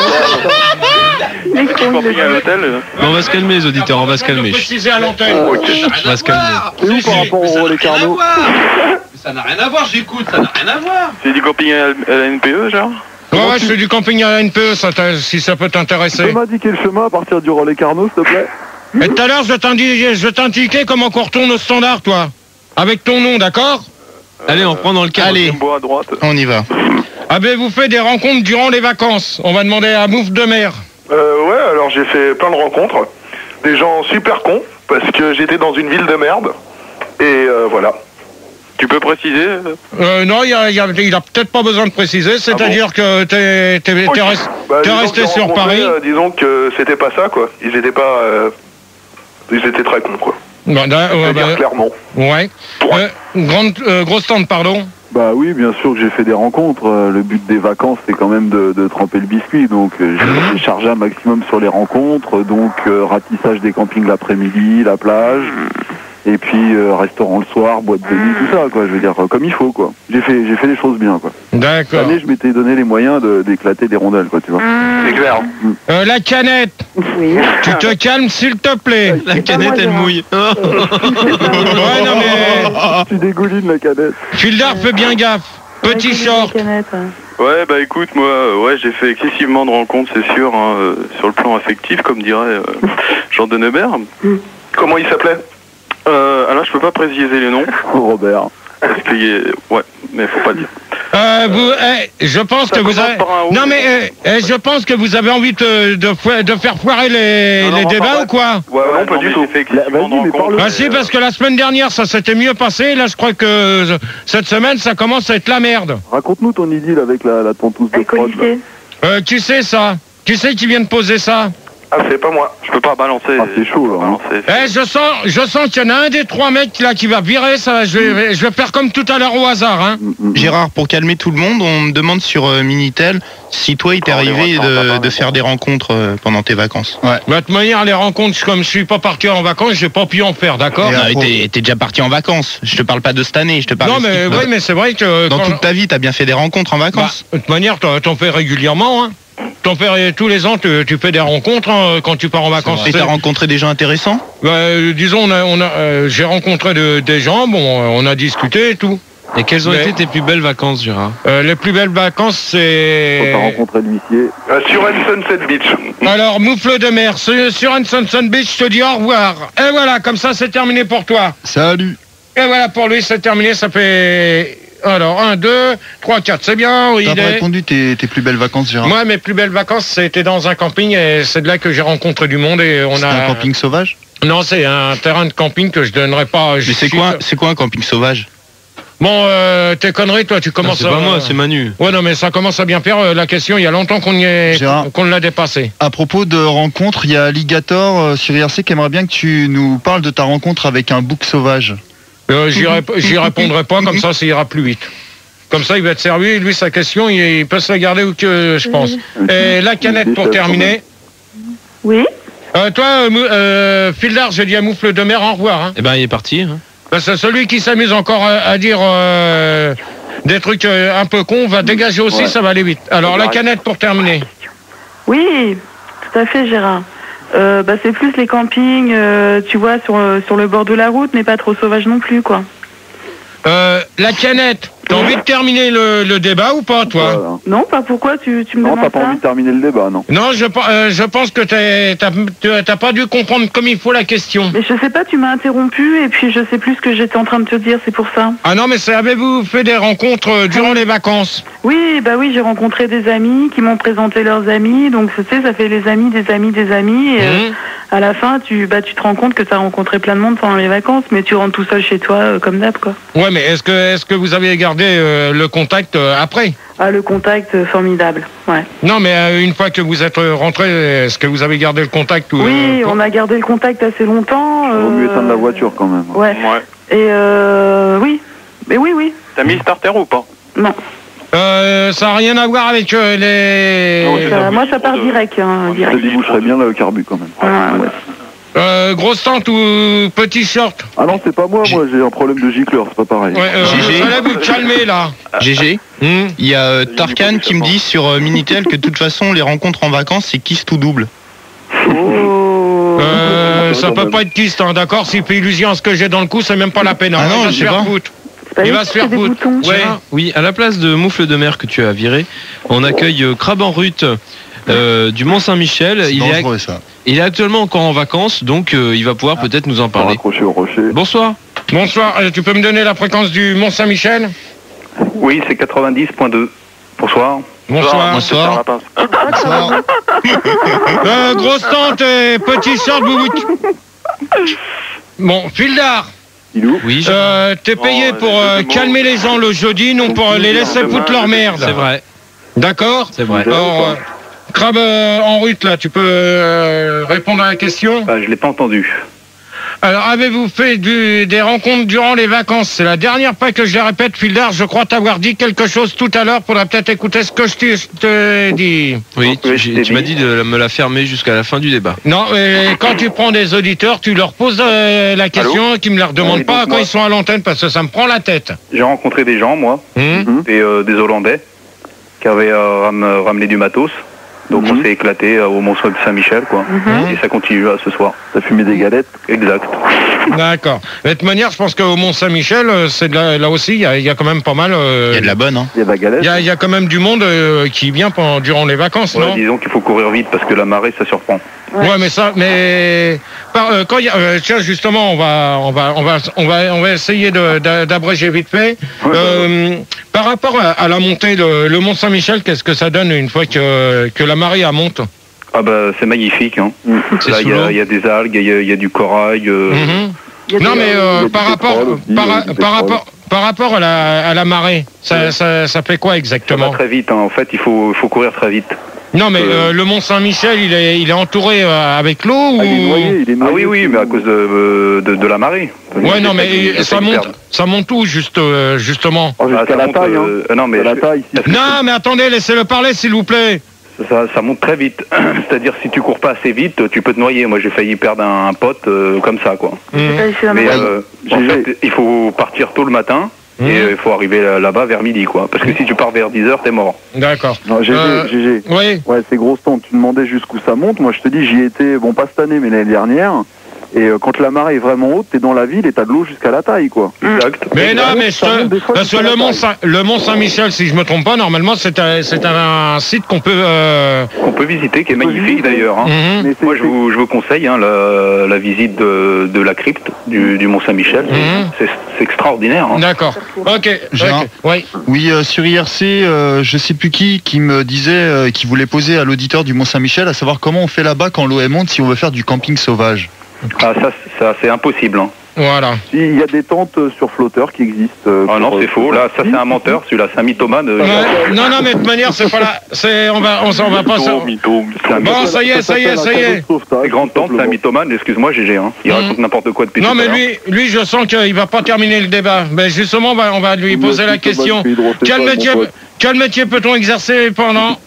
camping à l'hôtel. On va se calmer, les auditeurs, on va se calmer. Préciser à l'antenne. On va se calmer. C'est où par rapport au relais Carnot? Ça n'a rien à voir, j'écoute, ça n'a rien à voir. C'est du camping à la NPE, genre? Ouais, je fais du camping à la NPE, si ça peut t'intéresser. Tu peux m'indiquer le chemin à partir du relais Carnot, s'il te plaît? Et tout à l'heure, je vais t'indiquer comment qu'on retourne au standard, toi. Avec ton nom, d'accord? Allez, on reprend dans le cadre. Allez, à droite. On y va. Ah ben, vous faites des rencontres durant les vacances. On va demander à Mouffe de Mer. Ouais, alors j'ai fait plein de rencontres. Des gens super cons, parce que j'étais dans une ville de merde. Et voilà. Tu peux préciser? Non, il a peut-être pas besoin de préciser. C'est-à-dire que t'es resté sur Paris. Disons que c'était pas ça, quoi. Ils étaient pas Ils étaient très cons, quoi. Clairement. Ouais. Grosse tente, pardon. Bah oui, bien sûr que j'ai fait des rencontres. Le but des vacances, c'est quand même de tremper le biscuit. Donc j'ai chargé un maximum sur les rencontres. Donc ratissage des campings l'après-midi, la plage. Et puis restaurant le soir, boîte de nuit, tout ça, quoi. Je veux dire, comme il faut, quoi. J'ai fait les choses bien, quoi. D'accord. Cette année, je m'étais donné les moyens d'éclater des rondelles, quoi, tu vois. C'est clair. La canette. Oui. Tu te calmes, s'il te plaît. La canette, elle mouille. Ouais, non, mais... Tu dégouline la canette. Fildar, fais bien gaffe. Petit short. Ouais, bah écoute, moi, j'ai fait excessivement de rencontres, c'est sûr, hein, sur le plan affectif, comme dirait Jean Denebert. Comment il s'appelait? Alors, je peux pas préciser les noms. Robert. Parce que, ouais, mais faut pas le dire. Je pense que vous avez... Non, mais je pense que vous avez envie de faire foirer les débats ou quoi? Ouais, non, pas du tout. Si, parce que la semaine dernière, ça s'était mieux passé. Là, je crois que cette semaine, ça commence à être la merde. Raconte-nous ton idylle avec la tontouse de prod. Qui c'est ça? Qui c'est qui vient de poser ça? Ah, c'est pas moi. Je peux pas balancer. Ah, c'est chaud, là. Hein. Je sens qu'il y en a un des trois mecs là qui va virer ça. Je vais faire comme tout à l'heure au hasard. Hein. Gérard, pour calmer tout le monde, on me demande sur Minitel si toi il t'est arrivé de faire des rencontres pendant tes vacances. Ouais. De toute manière, les rencontres, comme je suis pas parti en vacances, j'ai pas pu en faire, d'accord? T'es déjà parti en vacances. Je te parle pas de cette année, je te parle. Non, mais oui, mais c'est vrai que dans toute ta vie, t'as bien fait des rencontres en vacances. De toute manière, t'en fais régulièrement, hein. T'en fais tous les ans, tu fais des rencontres hein, quand tu pars en vacances. Et t'as rencontré des gens intéressants? Disons, j'ai rencontré des gens, on a discuté et tout. Et quelles ont été tes plus belles vacances, Gérard? Les plus belles vacances, c'est... T'as rencontré l'huissier. Sur un Sunset Beach. Alors, moufle de mer, sur un Sunset Beach, je te dis au revoir. Et voilà, comme ça, c'est terminé pour toi. Salut. Et voilà, pour lui, c'est terminé, ça fait... Alors, 1, 2, 3, 4, c'est bien. T'as pas répondu tes plus belles vacances, Gérard? Moi, mes plus belles vacances, c'était dans un camping et c'est de là que j'ai rencontré du monde et on a... un camping sauvage? Non, c'est un terrain de camping que je donnerais pas... Mais c'est quoi un camping sauvage? Bon, tes conneries, toi, tu commences à... C'est pas moi, c'est Manu. Ouais, non, mais ça commence à bien faire. La question, il y a longtemps qu'on l'a dépassé. À propos de rencontres, il y a Alligator sur IRC qui aimerait bien que tu nous parles de ta rencontre avec un bouc sauvage. J'y répondrai pas, comme ça ira plus vite. Comme ça, il va être servi. Lui, sa question, il peut se la garder où que je pense. Et la canette pour terminer. Oui. Toi, Fildar, j'ai dit à Moufle de mer au revoir. Hein. Eh ben, il est parti. Hein. C'est celui qui s'amuse encore à dire des trucs un peu cons va dégager aussi, ça va aller vite. Alors, la canette pour terminer. Oui, tout à fait, Gérard. C'est plus les campings, tu vois, sur le bord de la route, mais pas trop sauvage non plus, quoi. La canette, t'as envie de terminer le débat ou pas, toi? Non, pas pourquoi tu me demandes ça? Non, t'as pas envie de terminer le débat, non. Non, je pense que t'as pas dû comprendre comme il faut la question. Mais je sais pas, tu m'as interrompu et puis je sais plus ce que j'étais en train de te dire, c'est pour ça. Ah non, mais avez-vous fait des rencontres durant les vacances? Oui, oui, j'ai rencontré des amis qui m'ont présenté leurs amis, donc tu sais, ça fait les amis des amis des amis, et à la fin, tu te rends compte que tu as rencontré plein de monde pendant les vacances, mais tu rentres tout seul chez toi, comme d'hab, quoi. Ouais, mais est-ce que vous avez gardé le contact après? Ah, le contact, formidable, ouais. Non, mais une fois que vous êtes rentré, est-ce que vous avez gardé le contact ou, Oui, on a gardé le contact assez longtemps. Il vaut mieux éteindre la voiture, quand même. Ouais. Et oui, mais oui. T'as mis le starter ou pas? Non. Ça n'a rien à voir avec les... Moi, ça part direct. Hein, direct. Ça déboucherait bien le carbu, quand même. Ouais. Grosse tente ou petit short? Ah non, c'est pas moi j'ai un problème de gicleur, c'est pas pareil. GG. Fallait vous calmer là. GG. Il y a Tarkan qui me dit sur Minitel que de toute façon les rencontres en vacances c'est kiss tout double. Ça peut pas être kiss, hein, d'accord? S'il fait illusion à ce que j'ai dans le cou, c'est même pas la peine. Ah non, je sais pas. Il va se faire foutre. Ouais. Oui, à la place de Moufle de mer que tu as viré, on accueille Crabe en Rut du Mont-Saint-Michel. Il est actuellement encore en vacances, donc il va pouvoir peut-être nous en parler. Accroché au rocher. Bonsoir. Bonsoir, tu peux me donner la fréquence du Mont-Saint-Michel? Oui, c'est 90.2. Bonsoir. Bonsoir. Grosse tente et petit short, Bon, Fildar. Oui, t'es payé pour calmer les gens le jeudi, non pour les laisser foutre leur merde. C'est vrai. D'accord? C'est vrai. Alors, Crabe en Rut, là, tu peux répondre à la question? Je l'ai pas entendu. Alors, avez-vous fait des rencontres durant les vacances? C'est la dernière fois que je le répète, Fildar. Je crois t'avoir dit quelque chose tout à l'heure. Faudra peut-être écouter ce que je te dis. Oui, tu m'as dit de me la fermer jusqu'à la fin du débat. Non, quand tu prends des auditeurs, tu leur poses la question et qu'ils me la redemandent pas quand ils sont à l'antenne parce que ça me prend la tête. J'ai rencontré des gens, moi, des Hollandais, qui avaient ramené du matos. Donc on s'est éclaté au Mont Saint-Michel, quoi. Et ça continue là ce soir. T'as fumé des galettes? Exact. D'accord. De toute manière, je pense qu'au Mont Saint-Michel, c'est là aussi, il y a quand même pas mal. Il y a de la bonne, hein. Il y a de la galette. Il y a quand même du monde qui vient durant les vacances, non? Disons qu'il faut courir vite parce que la marée, ça surprend. Ouais, mais quand il y a, tiens, justement, on va essayer d'abréger vite fait. Par rapport à la montée, le Mont Saint-Michel, qu'est-ce que ça donne une fois que la marée monte? Ah bah c'est magnifique, hein. Là il y a des algues, il y a du corail. Non mais par rapport à la marée, ça fait quoi exactement? Ça va très vite, hein. En fait il faut courir très vite. Non mais le Mont Saint-Michel il est entouré avec l'eau ou... il est noyé. Ah oui mais à cause de la marée. Ouais non mais ça monte où justement? Jusqu'à la taille, hein. Non mais non mais attendez, laissez-le parler s'il vous plaît. Ça monte très vite. C'est-à-dire si tu cours pas assez vite, tu peux te noyer. Moi j'ai failli perdre un pote comme ça, quoi. Mais en fait il faut partir tôt le matin. Et il faut arriver là-bas vers midi, quoi. Parce que si tu pars vers 10h, t'es mort. D'accord. Non, GG. Oui. Ouais, c'est gros stand. Tu demandais jusqu'où ça monte. Moi, je te dis, j'y étais, bon, pas cette année, mais l'année dernière. Et quand la marée est vraiment haute, t'es dans la ville et t'as de l'eau jusqu'à la taille, quoi. Exact. Mais non, mais parce que le Mont Saint-Michel, si je me trompe pas, normalement, c'est un site qu'on peut visiter, qui est magnifique d'ailleurs. Hein. Moi, je vous conseille la visite de la crypte du Mont Saint-Michel. C'est extraordinaire. Hein. D'accord. Ok. Oui, sur IRC, je sais plus qui me disait qu'il voulait poser à l'auditeur du Mont Saint-Michel à savoir comment on fait là-bas quand l'eau monte si on veut faire du camping sauvage. Ah ça c'est impossible. Hein. Voilà. Il y a des tentes sur flotteurs qui existent. Ah non, c'est faux. Là, ça c'est un menteur. Celui-là, c'est un mythomane. Non, mais de toute manière, c'est pas là. On va pas. Bon, ça y est. Les grandes tentes, c'est un mythomane. Excuse-moi, GG. Hein. Il raconte n'importe quoi depuis. Non, mais lui, je sens qu'il va pas terminer le débat. Mais justement, on va lui poser la question. Quel métier peut-on exercer pendant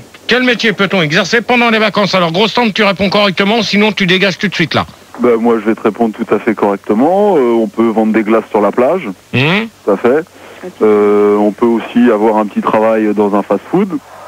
les vacances? Alors, grosse tente, tu réponds correctement, sinon tu dégages tout de suite là. Bah, moi, je vais te répondre tout à fait correctement. On peut vendre des glaces sur la plage. Tout à fait. On peut aussi avoir un petit travail dans un fast-food.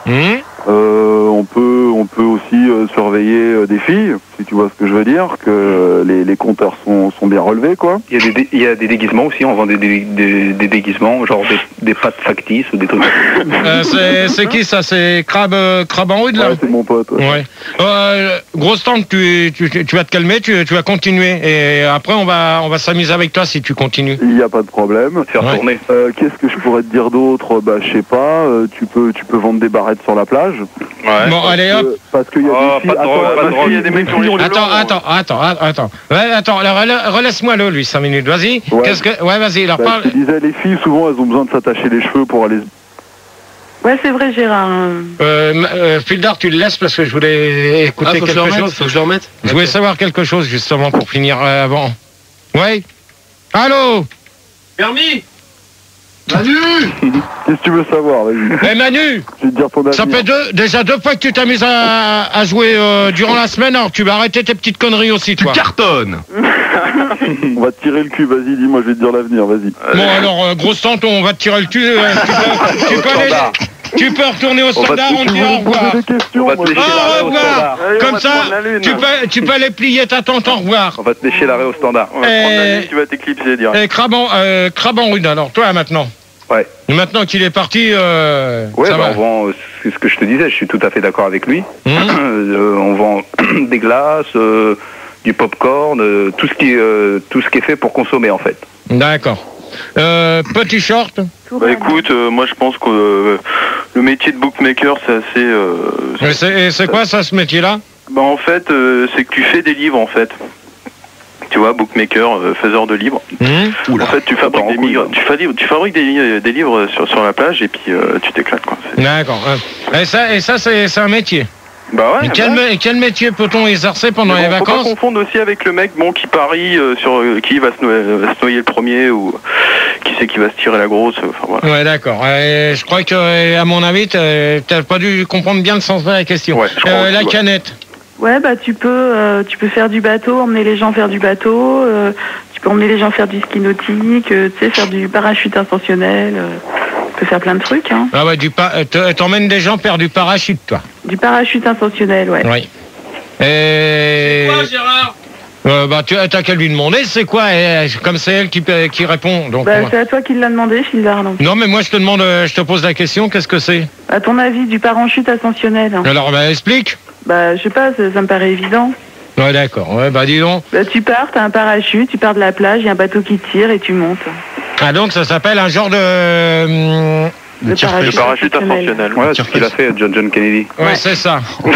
On peut aussi surveiller des filles, si tu vois ce que je veux dire, que les compteurs sont bien relevés, quoi. Il y a des déguisements aussi, on vend des déguisements, genre des pâtes factices ou des trucs. C'est qui ça? C'est Crabe en Rude, là? Ouais, c'est mon pote. Ouais. Grosse tente, tu vas te calmer, tu vas continuer. Et après, on va s'amuser avec toi si tu continues. Il n'y a pas de problème. Faire tourner. Qu'est-ce que je pourrais te dire d'autre? Bah, je sais pas. Tu peux vendre des barrettes sur la plage. Ouais. Bon, allez hop. Parce qu'il y a des filles. Il y a des mecs qui ont Attends. Relaisse-moi là, lui, 5 minutes. Vas-y. Ouais. Vas-y, alors parle. Je te disais, les filles, souvent, elles ont besoin de s'attacher les cheveux pour aller. Ouais, c'est vrai, Gérard. Fildar, tu le laisses parce que je voulais écouter quelque chose. Faut que je le remette. Je voulais savoir quelque chose, justement, pour finir avant. Ouais. Allô? Permis? Manu! Qu'est-ce que tu veux savoir? Vas-y. Mais Manu! Je vais te dire ton avenir. Ça fait déjà deux fois que tu t'amuses à jouer durant la semaine, alors tu vas arrêter tes petites conneries aussi, toi. Tu cartonnes! On va te tirer le cul, vas-y, dis-moi, je vais te dire l'avenir, vas-y. Bon, alors, grosse tante, on va te tirer le cul. Tu peux retourner au standard, on te dit au revoir. On va te lécher l'arrêt au standard. Comme ça, tu peux aller plier ta tente, au revoir. On va te lécher l'arrêt au standard. Tu vas t'éclipser direct. Et Crabe en Rude, alors toi maintenant. Ouais. Maintenant qu'il est parti, ouais, ça va. On vend, c'est ce que je te disais, je suis tout à fait d'accord avec lui. On vend des glaces, du popcorn, tout ce qui est fait pour consommer en fait. D'accord. Petit short. Bah écoute, moi je pense que le métier de bookmaker c'est assez... c'est quoi ça, ce métier-là? Bah en fait, c'est que tu fais des livres en fait. Tu vois, bookmaker, faiseur de livres. En fait, tu fabriques tu fabriques des livres sur la plage et puis tu t'éclates quoi. D'accord. Et ça c'est un métier. Bah ouais. Et quel métier peut-on exercer pendant les vacances? Faut pas confondre aussi avec le mec qui parie sur qui va se noyer le premier ou qui c'est qui va se tirer la grosse. Enfin, voilà. Ouais, d'accord. Je crois que, à mon avis, t'as pas dû comprendre bien le sens de la question. Ouais, la canette. Ouais, bah tu peux faire du bateau, emmener les gens faire du bateau. Tu peux emmener les gens faire du ski nautique, tu sais, faire du parachute ascensionnel. Tu peux faire plein de trucs. Hein. Ah ouais, t'emmènes des gens faire du parachute, toi. Du parachute ascensionnel, ouais. Oui. C'est quoi, Gérard? Bah, t'as qu'à lui demander, c'est quoi? Comme c'est elle qui répond. Donc, bah, c'est à toi qui l'a demandé, Gildard. Non, mais moi, je te pose la question, qu'est-ce que c'est? À ton avis, du parachute ascensionnel. Hein. Alors, bah, explique. Bah, je sais pas, ça me paraît évident. Ouais, d'accord. Ouais, bah, dis donc. Bah, tu pars, t'as un parachute, tu pars de la plage, il y a un bateau qui tire et tu montes. Ah, donc, ça s'appelle un genre de parachute ascensionnel. Ouais, c'est ce qu'il a fait, John Kennedy. Ouais, c'est ça.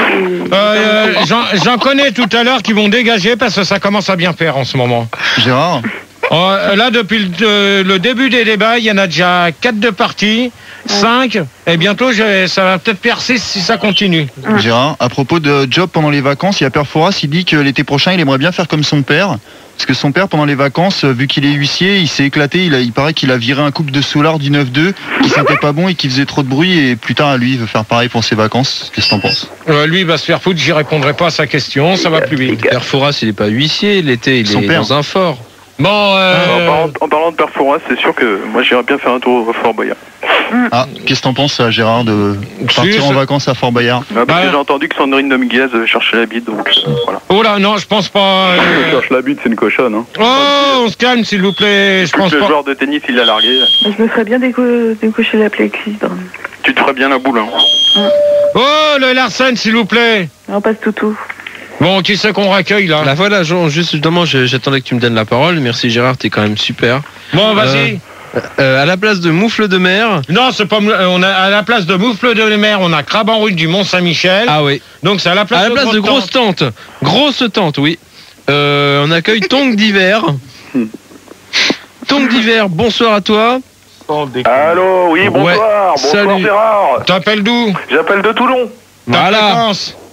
J'en connais tout à l'heure qui vont dégager parce que ça commence à bien faire en ce moment. Gérard? Là, depuis le début des débats, il y en a déjà 4 de partis, 5, et bientôt ça va peut-être percer si ça continue. Gérard, à propos de job pendant les vacances, il y a Père Fouras, il dit que l'été prochain, il aimerait bien faire comme son père. Parce que son père, pendant les vacances, vu qu'il est huissier, il s'est éclaté, il paraît qu'il a viré un couple de soulards du 9-2 qui sentait pas bon et qui faisait trop de bruit, et plus tard, lui, il veut faire pareil pour ses vacances. Qu'est-ce que t'en penses? Lui, il va se faire foutre, j'y répondrai pas à sa question, ça va plus vite. Père Fouras, il est pas huissier, l'été, il est dans un fort. Bon, en parlant de Père Fouras, c'est sûr que moi j'irais bien faire un tour au Fort Boyard. Ah, qu'est-ce que t'en penses, Gérard, de partir en vacances à Fort Boyard? Parce que j'ai entendu que Sandrine Dominguez cherchait la bite, donc voilà. Oh là, non, je pense pas. Cherche la bite, c'est une cochonne. Hein. Oh, on se calme, s'il vous plaît. Je pense le pas. joueur de tennis, il l'a largué. Je me ferais bien décocher la plexistre. Tu te ferais bien la boule, hein. Oh, le Larsen, s'il vous plaît. On passe toutou. Bon, qui c'est qu'on raccueille là? La voilà, justement, j'attendais que tu me donnes la parole. Merci Gérard, t'es quand même super. Bon, vas-y. À la place de Moufle de Mer. Non, c'est pas. À la place de Moufle de Mer, on a Crabe en rue du Mont-Saint-Michel. Ah oui. Donc c'est à la place de Grosse Tante. Grosse Tante, oui. On accueille Tongue d'hiver. Tongue d'hiver, bonsoir à toi. Allô, oui, bonsoir. Ouais. Bonsoir Salut. Gérard. T'appelles d'où? J'appelle de Toulon. Voilà.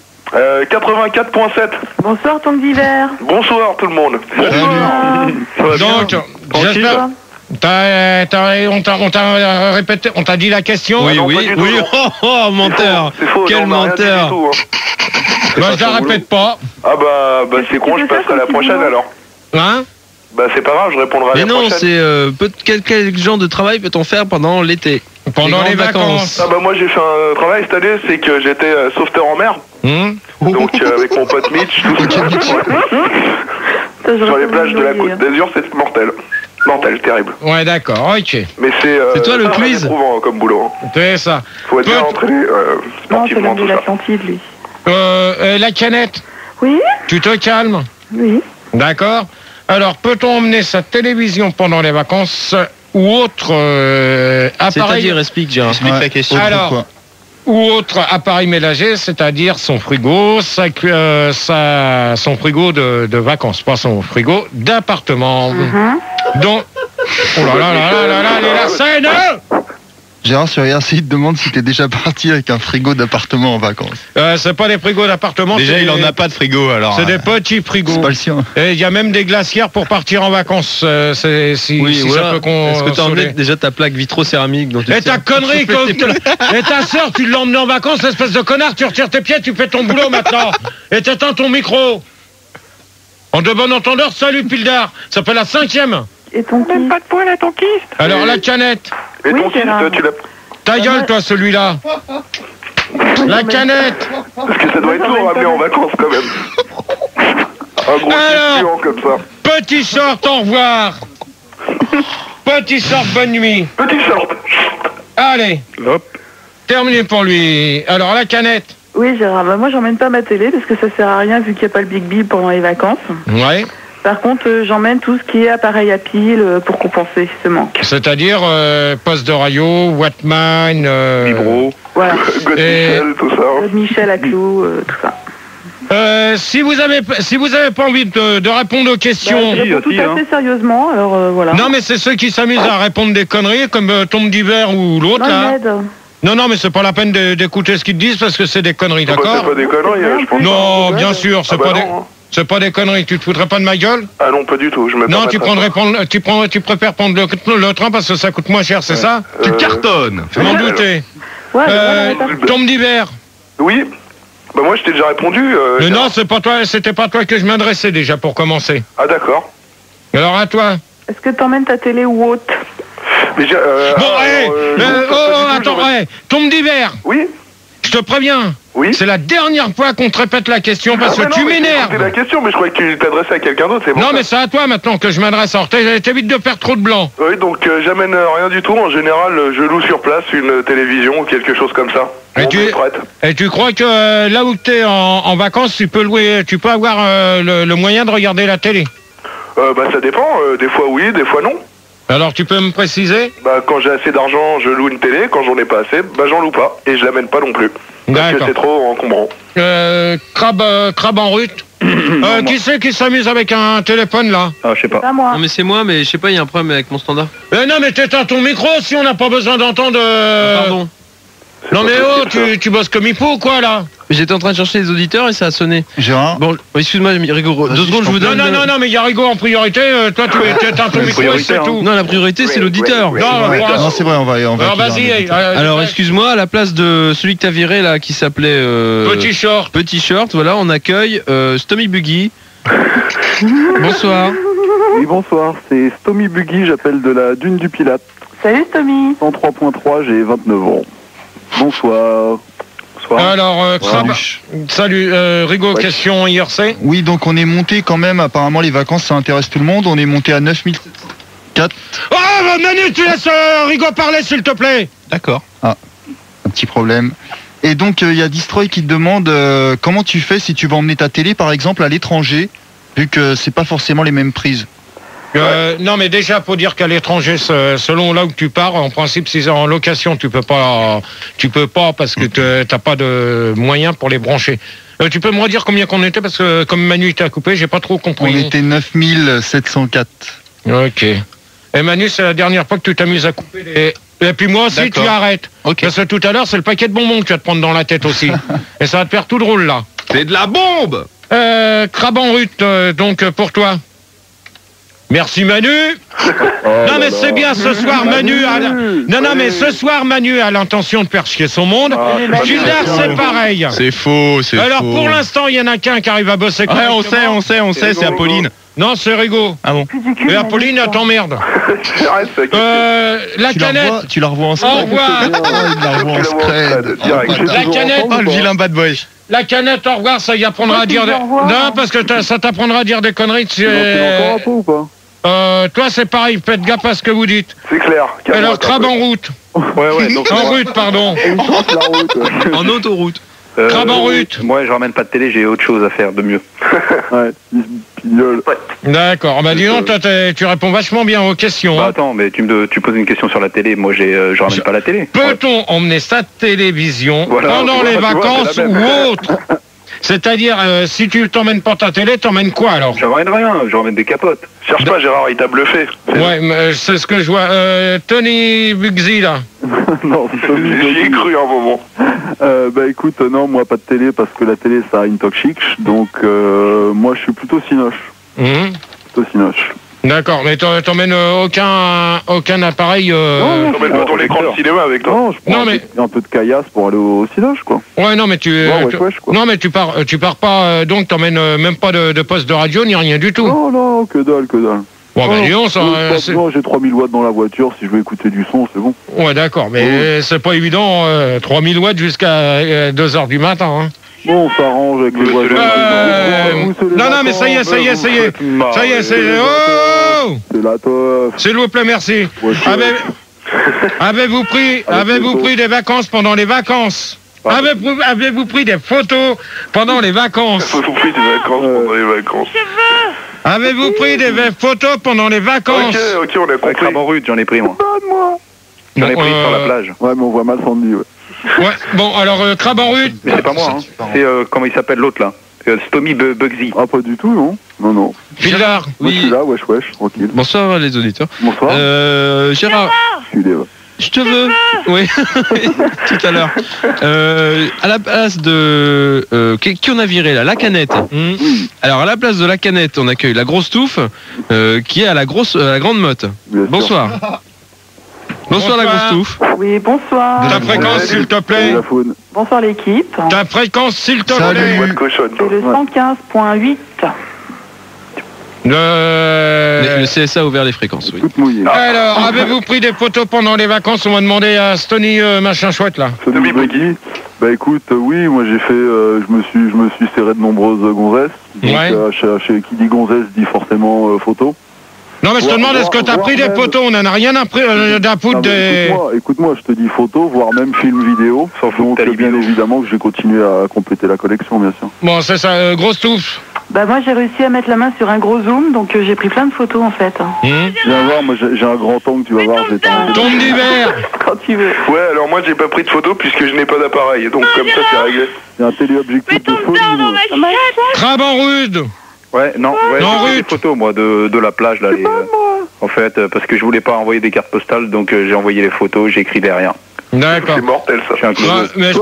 84.7. Bonsoir, Tongue d'hiver. Bonsoir tout le monde. Donc, j'espère. On t'a répété, on t'a dit la question? Oui. Oh, menteur. Quel menteur. Bah, je la répète pas. Ah bah c'est con, je passerai la prochaine alors. Hein? Bah c'est pas grave, je répondrai à la prochaine. Mais non, c'est quel genre de travail peut-on faire pendant l'été? Pendant les vacances. Ah bah moi j'ai fait un travail cette année, c'est que j'étais sauveteur en mer. Donc avec mon pote Mitch, tout ça. Sur les plages de la Côte d'Azur, c'est mortel. Mortel, terrible. Ouais, d'accord, ok. Mais c'est toi le quiz éprouvant comme boulot. C'est ça. Faut être bien entraîné sportivement, tout ça. Laurentide, lui. La canette. Oui. Tu te calmes? Oui. D'accord. Alors, peut-on emmener sa télévision pendant les vacances ou autre appareil? C'est-à-dire, explique la question. Alors, ou autre appareil ménager, c'est-à-dire son frigo, son frigo de vacances, pas son frigo d'appartement. Donc, oh là là là là là, les Larsen! Gérard sur IRC, il te demande si t'es déjà parti avec un frigo d'appartement en vacances. C'est pas des frigos d'appartement. Déjà, il en a pas de frigo, alors. C'est des petits frigos. C'est pas le sien. Et il y a même des glacières pour partir en vacances. Si ça peut Est-ce que t'as emmené déjà ta plaque vitrocéramique dont tu Et ta connerie, et ta sœur, tu l'as emmenée en vacances, espèce de connard, tu retires tes pieds, tu fais ton boulot maintenant. Et t'éteins ton micro. En de bon entendeur, salut Pildar. Ça fait la 5e. Et ton Même pas de poil à ton kyste. Alors la canette. Et ton kyste, tu l'as... Ta gueule, toi, celui-là. La canette. Parce que ça doit être lourd à amener en vacances quand même. Un gros Alors, comme ça. Petit short, au revoir. Petit short, bonne nuit. Petit short. Allez. Hop. Terminé pour lui. Alors la canette. Oui, Gérard. Bah, moi, j'emmène pas ma télé parce que ça sert à rien vu qu'il n'y a pas le Big Bip pendant les vacances. Ouais. Par contre, j'emmène tout ce qui est appareil à pile pour compenser ce manque. C'est-à-dire poste de radio, Wattman, Vibro, voilà. God Michel, tout ça. God Michel à clou, tout ça. Si vous avez pas envie de répondre aux questions, je réponds tout à fait sérieusement. Alors voilà. Non, mais c'est ceux qui s'amusent à répondre des conneries comme Tombe d'hiver ou l'autre là. Non, mais c'est pas la peine d'écouter ce qu'ils te disent parce que c'est des conneries, d'accord? C'est pas des conneries, je pense. Non, bien sûr, c'est pas des conneries. Tu te foutrais pas de ma gueule? Ah non, pas du tout. Non, tu préfères prendre le train parce que ça coûte moins cher, c'est ça? Tu cartonnes. Je m'en doutais. Tombe d'hiver. Oui. Bah moi, je t'ai déjà répondu. Non, c'était pas toi que je m'adressais déjà pour commencer. Ah d'accord. Alors à toi. Est-ce que t'emmènes ta télé ou autre? Mais attends, tombe d'hiver. Oui. Je te préviens. Oui. C'est la dernière fois qu'on te répète la question parce que tu m'énerves. C'est la question, mais je croyais que tu t'adressais à quelqu'un d'autre. Non, mais c'est à toi maintenant que je m'adresse. Alors t'évites de perdre trop de blanc. Oui, donc j'amène rien du tout. En général, je loue sur place une télévision ou quelque chose comme ça. Et tu crois que là où tu es en vacances, tu peux avoir le moyen de regarder la télé? Bah ça dépend. Des fois oui, des fois non. Alors tu peux me préciser? Bah quand j'ai assez d'argent, je loue une télé. Quand j'en ai pas assez, bah j'en loue pas. Et je l'amène pas non plus. Parce que c'est trop encombrant. Crabe en rute. Qui c'est qui s'amuse avec un téléphone là? Ah, je sais pas. Pas moi. Non mais c'est moi, mais je sais pas, il y a un problème avec mon standard. Non mais t'éteins ton micro si on n'a pas besoin d'entendre... Pardon. Non mais tu bosses comme il faut quoi là? J'étais en train de chercher les auditeurs et ça a sonné. Gérard. Bon, excuse-moi Rigo, 2 secondes je vous donne... Non mais il y a Rigo en priorité, toi tu éteins ton micro et c'est tout. Non, la priorité c'est l'auditeur. Non, c'est vrai, on va alors vas-y. Alors excuse-moi, à la place de celui que t'as viré là qui s'appelait... Petit Short, voilà, on accueille Stomy Buggy. Bonsoir. Oui, bonsoir, c'est Stomy Buggy, j'appelle de la Dune du Pilate. Salut Stomy. 103.3, j'ai 29 ans. Bonsoir. Alors, salut, Rigo, question IRC. Oui, donc on est monté quand même, apparemment les vacances ça intéresse tout le monde, on est monté à 9704. Oh, Manu, tu laisses Rigo parler s'il te plaît. D'accord. Ah, un petit problème. Et donc il y a Destroy qui te demande comment tu fais si tu vas emmener ta télé par exemple à l'étranger, vu que c'est pas forcément les mêmes prises. Non mais déjà faut dire qu'à l'étranger, selon là où tu pars, en principe si c'est en location tu peux pas parce que t'as pas de moyens pour les brancher. Tu peux me redire combien qu'on était parce que comme Manu t'a coupé, j'ai pas trop compris. On était 9704. Ok. Et Manu, c'est la dernière fois que tu t'amuses à couper les... Et puis moi aussi tu arrêtes. Okay. Parce que tout à l'heure c'est le paquet de bonbons que tu vas te prendre dans la tête aussi. Et ça va te faire tout drôle là. C'est de la bombe. Crabe en rute, donc pour toi. Merci Manu. Non mais c'est bien ce soir Manu. Non mais ce soir Manu a l'intention de faire chier son monde. Gildard c'est pareil. C'est faux, c'est faux. Alors pour l'instant il y en a qu'un qui arrive à bosser. Ouais, on sait, c'est Apolline. Non c'est Rigo. Ah bon. Et Apolline elle t'emmerde. La canette. Tu la revois en scred. Au revoir. La canette. Oh le vilain bad boy. La canette, au revoir, ça y apprendra à dire... Non, parce que ça t'apprendra à dire des conneries. Encore un peu ou pas? Toi, c'est pareil, faites gaffe à ce que vous dites. C'est clair. Alors, crabe en route. Ouais. Donc, en route, pardon. En autoroute. Crabe en rute. Moi, je ramène pas de télé, j'ai autre chose à faire de mieux. Ouais, pignole. D'accord. Bah dis donc, toi, tu réponds vachement bien aux questions. Bah attends, mais tu poses une question sur la télé. Moi, je ramène pas la télé. Peut-on emmener sa télévision pendant les vacances ou autre? C'est-à-dire, si tu t'emmènes pas ta télé, t'emmènes quoi alors? J'emmène rien, j'emmène des capotes. Cherche pas Gérard, il t'a bluffé. Ouais, mais c'est ce que je vois. Tony Bugsy là. Non, j'y ai cru un moment. Bah écoute, non, moi pas de télé parce que la télé ça intoxique, donc moi je suis plutôt cinoche. Plutôt cinoche. D'accord, mais t'emmènes aucun appareil. Non, t'emmènes pas ton écran de cinéma avec toi. Non, je prends un peu de caillasse pour aller au cinoche quoi. Ouais, non mais non mais tu pars pas, donc t'emmènes même pas de poste de radio ni rien du tout. Non, que dalle. Bon, bah, disons, ça... Non, j'ai 3000 watts dans la voiture, si je veux écouter du son, c'est bon. Ouais, d'accord, mais c'est pas évident, 3000 watts jusqu'à 2h du matin, hein. Bon, on s'arrange avec les voisins. Non, mais ça y est. Ça y est, c'est... Oh! C'est la teuf. S'il vous plaît, merci. Avez-vous pris des vacances pendant les vacances? Avez-vous pris des photos pendant les vacances? Avez-vous pris des vacances pendant les vacances? Avez-vous pris des photos pendant les vacances? Ok, on a compris. Crabe en rute, j'en ai pris moi. Donne-moi. J'en ai pris sur la plage. Ouais, mais on voit mal Sandy, ouais. Ouais, bon, alors, crabe en rute. Mais c'est pas moi, hein. C'est, comment il s'appelle l'autre là? Stomy Bugsy. Ah, pas du tout, non. Non. Gildard. Oui. Je suis là, wesh, tranquille. Bonsoir les auditeurs. Bonsoir. Gérard. Je te veux. Oui, tout à l'heure. À la place de... qui on a viré là? La canette. Alors, à la place de la canette, on accueille la grosse touffe, qui est à la grande motte. Bonsoir. Bonsoir la grosse touffe. Oui, bonsoir. Ta fréquence, s'il te plaît. Bonsoir l'équipe. Ta fréquence, s'il te plaît. C'est le 115.8. Le CSA a ouvert les fréquences, oui. Alors, avez-vous pris des photos pendant les vacances? On m'a demandé à Stony machin chouette là. Stony Buggy. Bah écoute, oui, moi j'ai fait, je me suis serré de nombreuses gonzesses. Donc, qui dit gonzesse dit forcément photo. Non mais je te demande, est-ce que tu as pris des photos? On n'en a rien à foutre des... Écoute-moi, je te dis photo, voire même film vidéo. Donc bien évidemment que j'ai continué à compléter la collection, bien sûr. Bon, c'est ça, grosse touffe. Bah moi j'ai réussi à mettre la main sur un gros zoom, donc j'ai pris plein de photos en fait. Viens voir, moi j'ai un grand angle, tu vas voir. Tombe d'hiver. Quand tu veux. Ouais, alors moi j'ai pas pris de photos puisque je n'ai pas d'appareil, donc comme ça c'est réglé. C'est un téléobjectif de folie. Crabe en rude. Ouais, non, j'ai des photos moi de la plage là. En fait, parce que je voulais pas envoyer des cartes postales, donc j'ai envoyé les photos, j'ai écrit derrière. D'accord. C'est mortel ça. Mais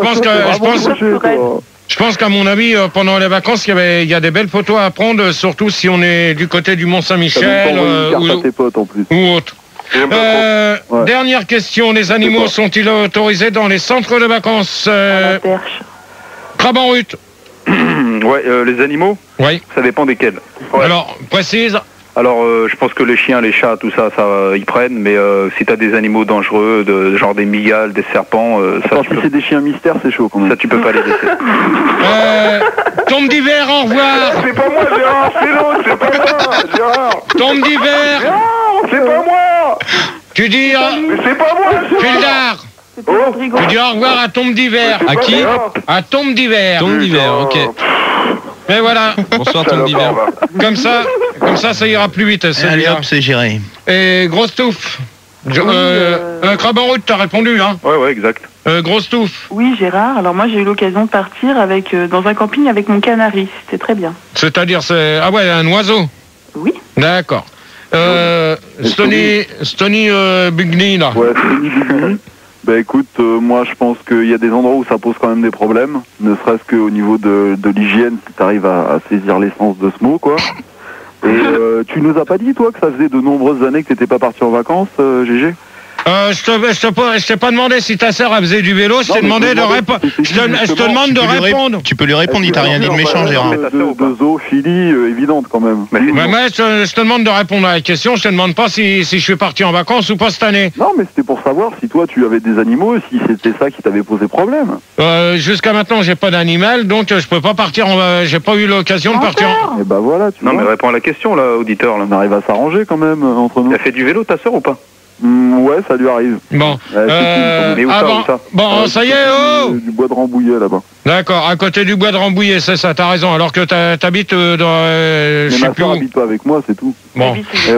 je pense qu'à mon avis, pendant les vacances, il y a des belles photos à prendre, surtout si on est du côté du Mont-Saint-Michel ou autre. Dernière question, les animaux sont-ils autorisés dans les centres de vacances? Crabe en rut. Ouais, les animaux? Oui. Ça dépend desquels. Ouais. Alors, précise. Alors, je pense que les chiens, les chats, tout ça, ils prennent, mais si t'as des animaux dangereux, genre des migales, des serpents, si c'est des chiens mystères, c'est chaud quand même. Ça, tu peux pas les laisser. Tombe d'hiver, au revoir. C'est pas moi, Gérard, c'est l'autre, c'est pas moi, Gérard. Tombe d'hiver. Gérard, c'est pas moi. Tu dis... Mais c'est pas moi, Gérard. Tu dis au revoir à Tombe d'hiver. À qui? À Tombe d'hiver. Tombe d'hiver, ok. Mais voilà. Bonsoir Tombe d'hiver. Comme ça ira plus vite. Allez hop, c'est géré. Et grosse touffe. Crabe en route, t'as répondu, hein? Ouais, exact. Grosse touffe. Oui, Gérard. Alors moi, j'ai eu l'occasion de partir dans un camping avec mon canari. C'était très bien. C'est-à-dire, ah ouais, un oiseau? Oui. D'accord. Stony Bugny, là. Ouais, Stony Bugny. Bah écoute, moi je pense qu'il y a des endroits où ça pose quand même des problèmes, ne serait-ce qu'au niveau de l'hygiène, si tu arrives à saisir l'essence de ce mot, quoi. Et tu nous as pas dit, toi, que ça faisait de nombreuses années que t'étais pas parti en vacances, GG? Je t'ai pas demandé si ta sœur faisait du vélo, je t'ai demandé de répondre. Je te demande de répondre. Tu peux lui répondre, il t'a rien dit de méchant, Gérard. De zoophilie évidente quand même. Mais moi, je te demande de répondre à la question, je te demande pas si je suis parti en vacances ou pas cette année. Non, mais c'était pour savoir si toi tu avais des animaux, si c'était ça qui t'avait posé problème. Jusqu'à maintenant, j'ai pas d'animal, donc je peux pas partir j'ai pas eu l'occasion de partir en... Et bah voilà, tu vois. Non, mais réponds à la question, là, auditeur. Là. On arrive à s'arranger quand même entre nous. Elle fait du vélo, ta sœur, ou pas? Ouais, ça lui arrive. Bon, mais où ça bon, ça y est, du bois de Rambouillet là-bas. D'accord, à côté du bois de Rambouillet, c'est ça, t'as raison. Alors que t'habites dans... mais ma soeur habite pas avec moi, c'est tout. Bon.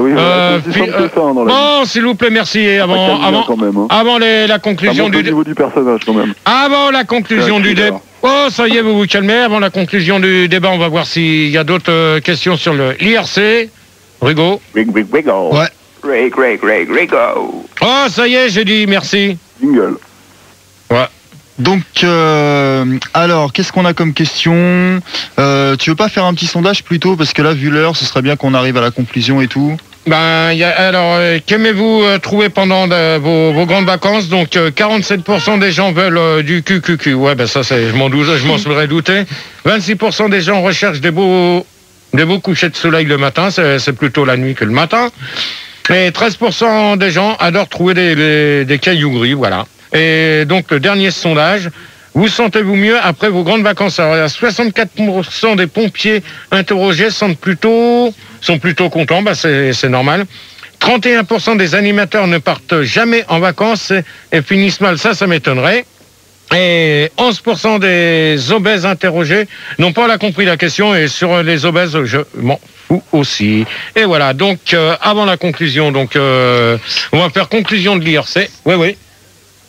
Bon, s'il vous plaît, merci. Avant la conclusion du... au niveau du personnage quand même. Avant la conclusion du débat... Oh, ça y est, vous vous calmez. Avant la conclusion du débat, on va voir s'il y a d'autres questions sur l'IRC. Rigo. Rigo. Ouais. Rigo. Oh, ça y est, j'ai dit merci. Jingle. Ouais. Donc, alors, qu'est-ce qu'on a comme question? Tu veux pas faire un petit sondage plutôt? Parce que là, vu l'heure, ce serait bien qu'on arrive à la conclusion et tout. Alors, qu'aimez-vous trouver pendant vos grandes vacances? Donc, 47% des gens veulent du QQQ. Ouais, ça, je m'en serais douté. 26% des gens recherchent des beaux couchers de soleil le matin. C'est plutôt la nuit que le matin. Et 13% des gens adorent trouver des cailloux gris, voilà. Et donc, le dernier sondage, vous sentez-vous mieux après vos grandes vacances? Alors, 64% des pompiers interrogés sont plutôt contents, c'est normal. 31% des animateurs ne partent jamais en vacances et finissent mal, ça m'étonnerait. Et 11% des obèses interrogés n'ont pas compris la question, et sur les obèses, je m'en fous aussi. Et voilà, donc avant la conclusion, on va faire conclusion de l'IRC. Oui.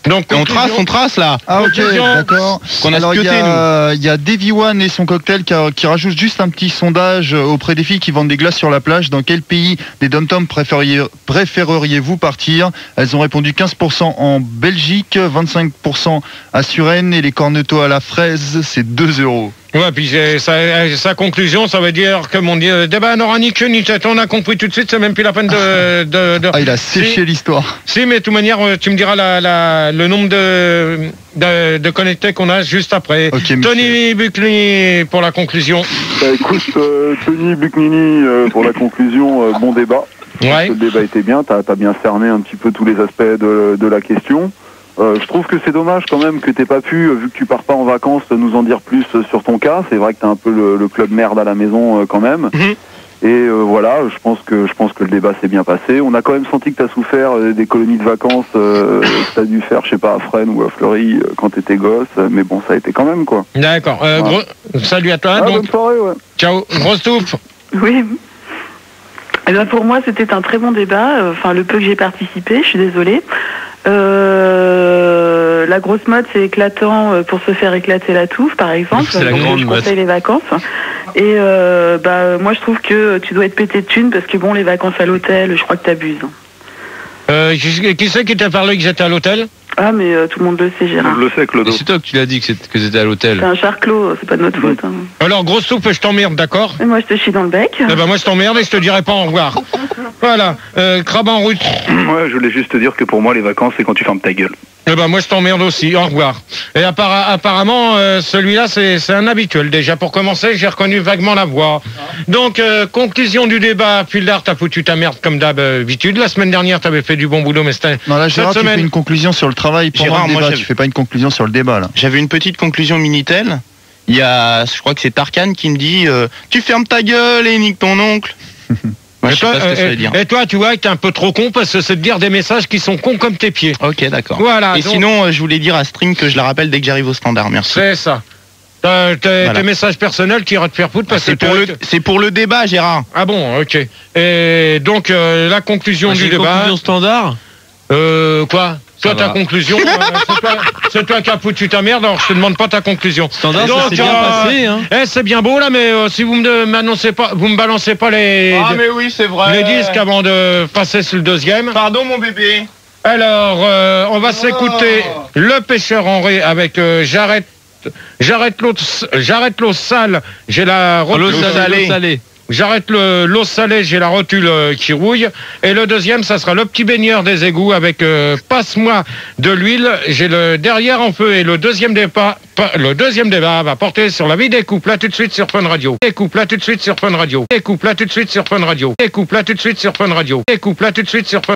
Donc on trace là. Ah ok, d'accord. Alors il y a Davy One et son cocktail qui rajoute juste un petit sondage auprès des filles qui vendent des glaces sur la plage. Dans quel pays des dom-toms préféreriez-vous partir? Elles ont répondu 15% en Belgique, 25% à Suresnes et les cornetos à la fraise, c'est 2 €. Ouais, puis sa conclusion, ça veut dire que mon débat n'aura ni queue ni tête. On a compris tout de suite, c'est même plus la peine de... Ah, il a séché l'histoire. Si, mais de toute manière, tu me diras le nombre de connectés qu'on a juste après. Okay, Tony Buckley pour la conclusion. Bah, écoute, Tony Buchnini pour la conclusion, bon débat. Ouais. Le débat était bien, t'as bien cerné un petit peu tous les aspects de la question. Je trouve que c'est dommage quand même que t'aies pas pu, vu que tu pars pas en vacances, nous en dire plus sur ton cas. C'est vrai que t'as un peu le club merde à la maison quand même. Et voilà, je pense que le débat s'est bien passé. On a quand même senti que t'as souffert des colonies de vacances que t'as dû faire, je sais pas, à Fresnes ou à Fleury quand t'étais gosse. Mais bon, ça a été quand même quoi. D'accord. Salut à toi. Bonne soirée, ouais. Ciao. Grosse touffe. Oui. Eh ben pour moi, c'était un très bon débat. Enfin, le peu que j'ai participé, je suis désolée. La grosse mode, c'est éclatant pour se faire éclater la touffe, par exemple. C'est la grande je mode. conseille les vacances. Et moi, je trouve que tu dois être pété de thunes parce que bon, les vacances à l'hôtel, je crois que t'abuses. Qui c'est qui t'a parlé que j'étais à l'hôtel? Ah, mais tout le monde le sait, Gérard. Je le sais, Claude. Et c'est toi que tu l'as dit que c'était à l'hôtel. C'est un charclos, c'est pas de notre faute. Hein. Alors, grosse soupe, je t'emmerde, d'accord? Et moi, je te chie dans le bec. Eh ben, moi, je t'emmerde et je te dirai pas au revoir. Voilà. Crabe en route. Ouais, je voulais juste te dire que pour moi, les vacances, c'est quand tu fermes ta gueule. Eh ben, moi, je t'emmerde aussi. Au revoir. Et apparemment, celui-là, c'est un habituel. Déjà, pour commencer, j'ai reconnu vaguement la voix. Donc, conclusion du débat. Puildard, t'as foutu ta merde comme d'habitude. La semaine dernière, t'avais fait du bon boulot, mais c'était... Non, là, Gérard, tu fais une conclusion sur le travail pendant Gérard, le débat. Tu fais pas une conclusion sur le débat, là. J'avais une petite conclusion Minitel. Il y a, je crois que c'est Tarkan qui me dit tu fermes ta gueule et nique ton oncle. Moi, je sais pas ce que ça veut dire. Et toi, tu vois que t'es un peu trop con parce que c'est de dire des messages qui sont cons comme tes pieds. Ok, d'accord. Voilà. Et donc, sinon, je voulais dire à String que je la rappelle dès que j'arrive au standard. Merci. C'est ça. Tes messages personnels qui ira te faire foutre parce que c'est pour le débat, Gérard. Ah bon, ok. Et donc la conclusion du débat. Conclusion standard. Quoi? Toi, ta conclusion, c'est toi qui as foutu ta merde, alors je te demande pas ta conclusion. Standard, ça s'est bien passé, hein. C'est bien beau là, mais si vous me balancez pas les... Ah mais oui, c'est vrai. Les disques avant de passer sur le deuxième. Pardon, mon bébé. Alors, on va s'écouter Le Pêcheur Henri avec J'arrête l'eau sale, j'ai la rotule salée. J'arrête l'eau salée, j'ai la rotule qui rouille. Et le deuxième, ça sera Le Petit Baigneur des égouts avec Passe-moi de l'huile, j'ai le derrière en feu. Et le deuxième débat va porter sur la vie des couples. Là tout de suite sur Fun Radio. Des couples là tout de suite sur Fun Radio. Des couples là tout de suite sur Fun Radio. Des couples là tout de suite sur Fun Radio. Des couples là tout de suite sur Fun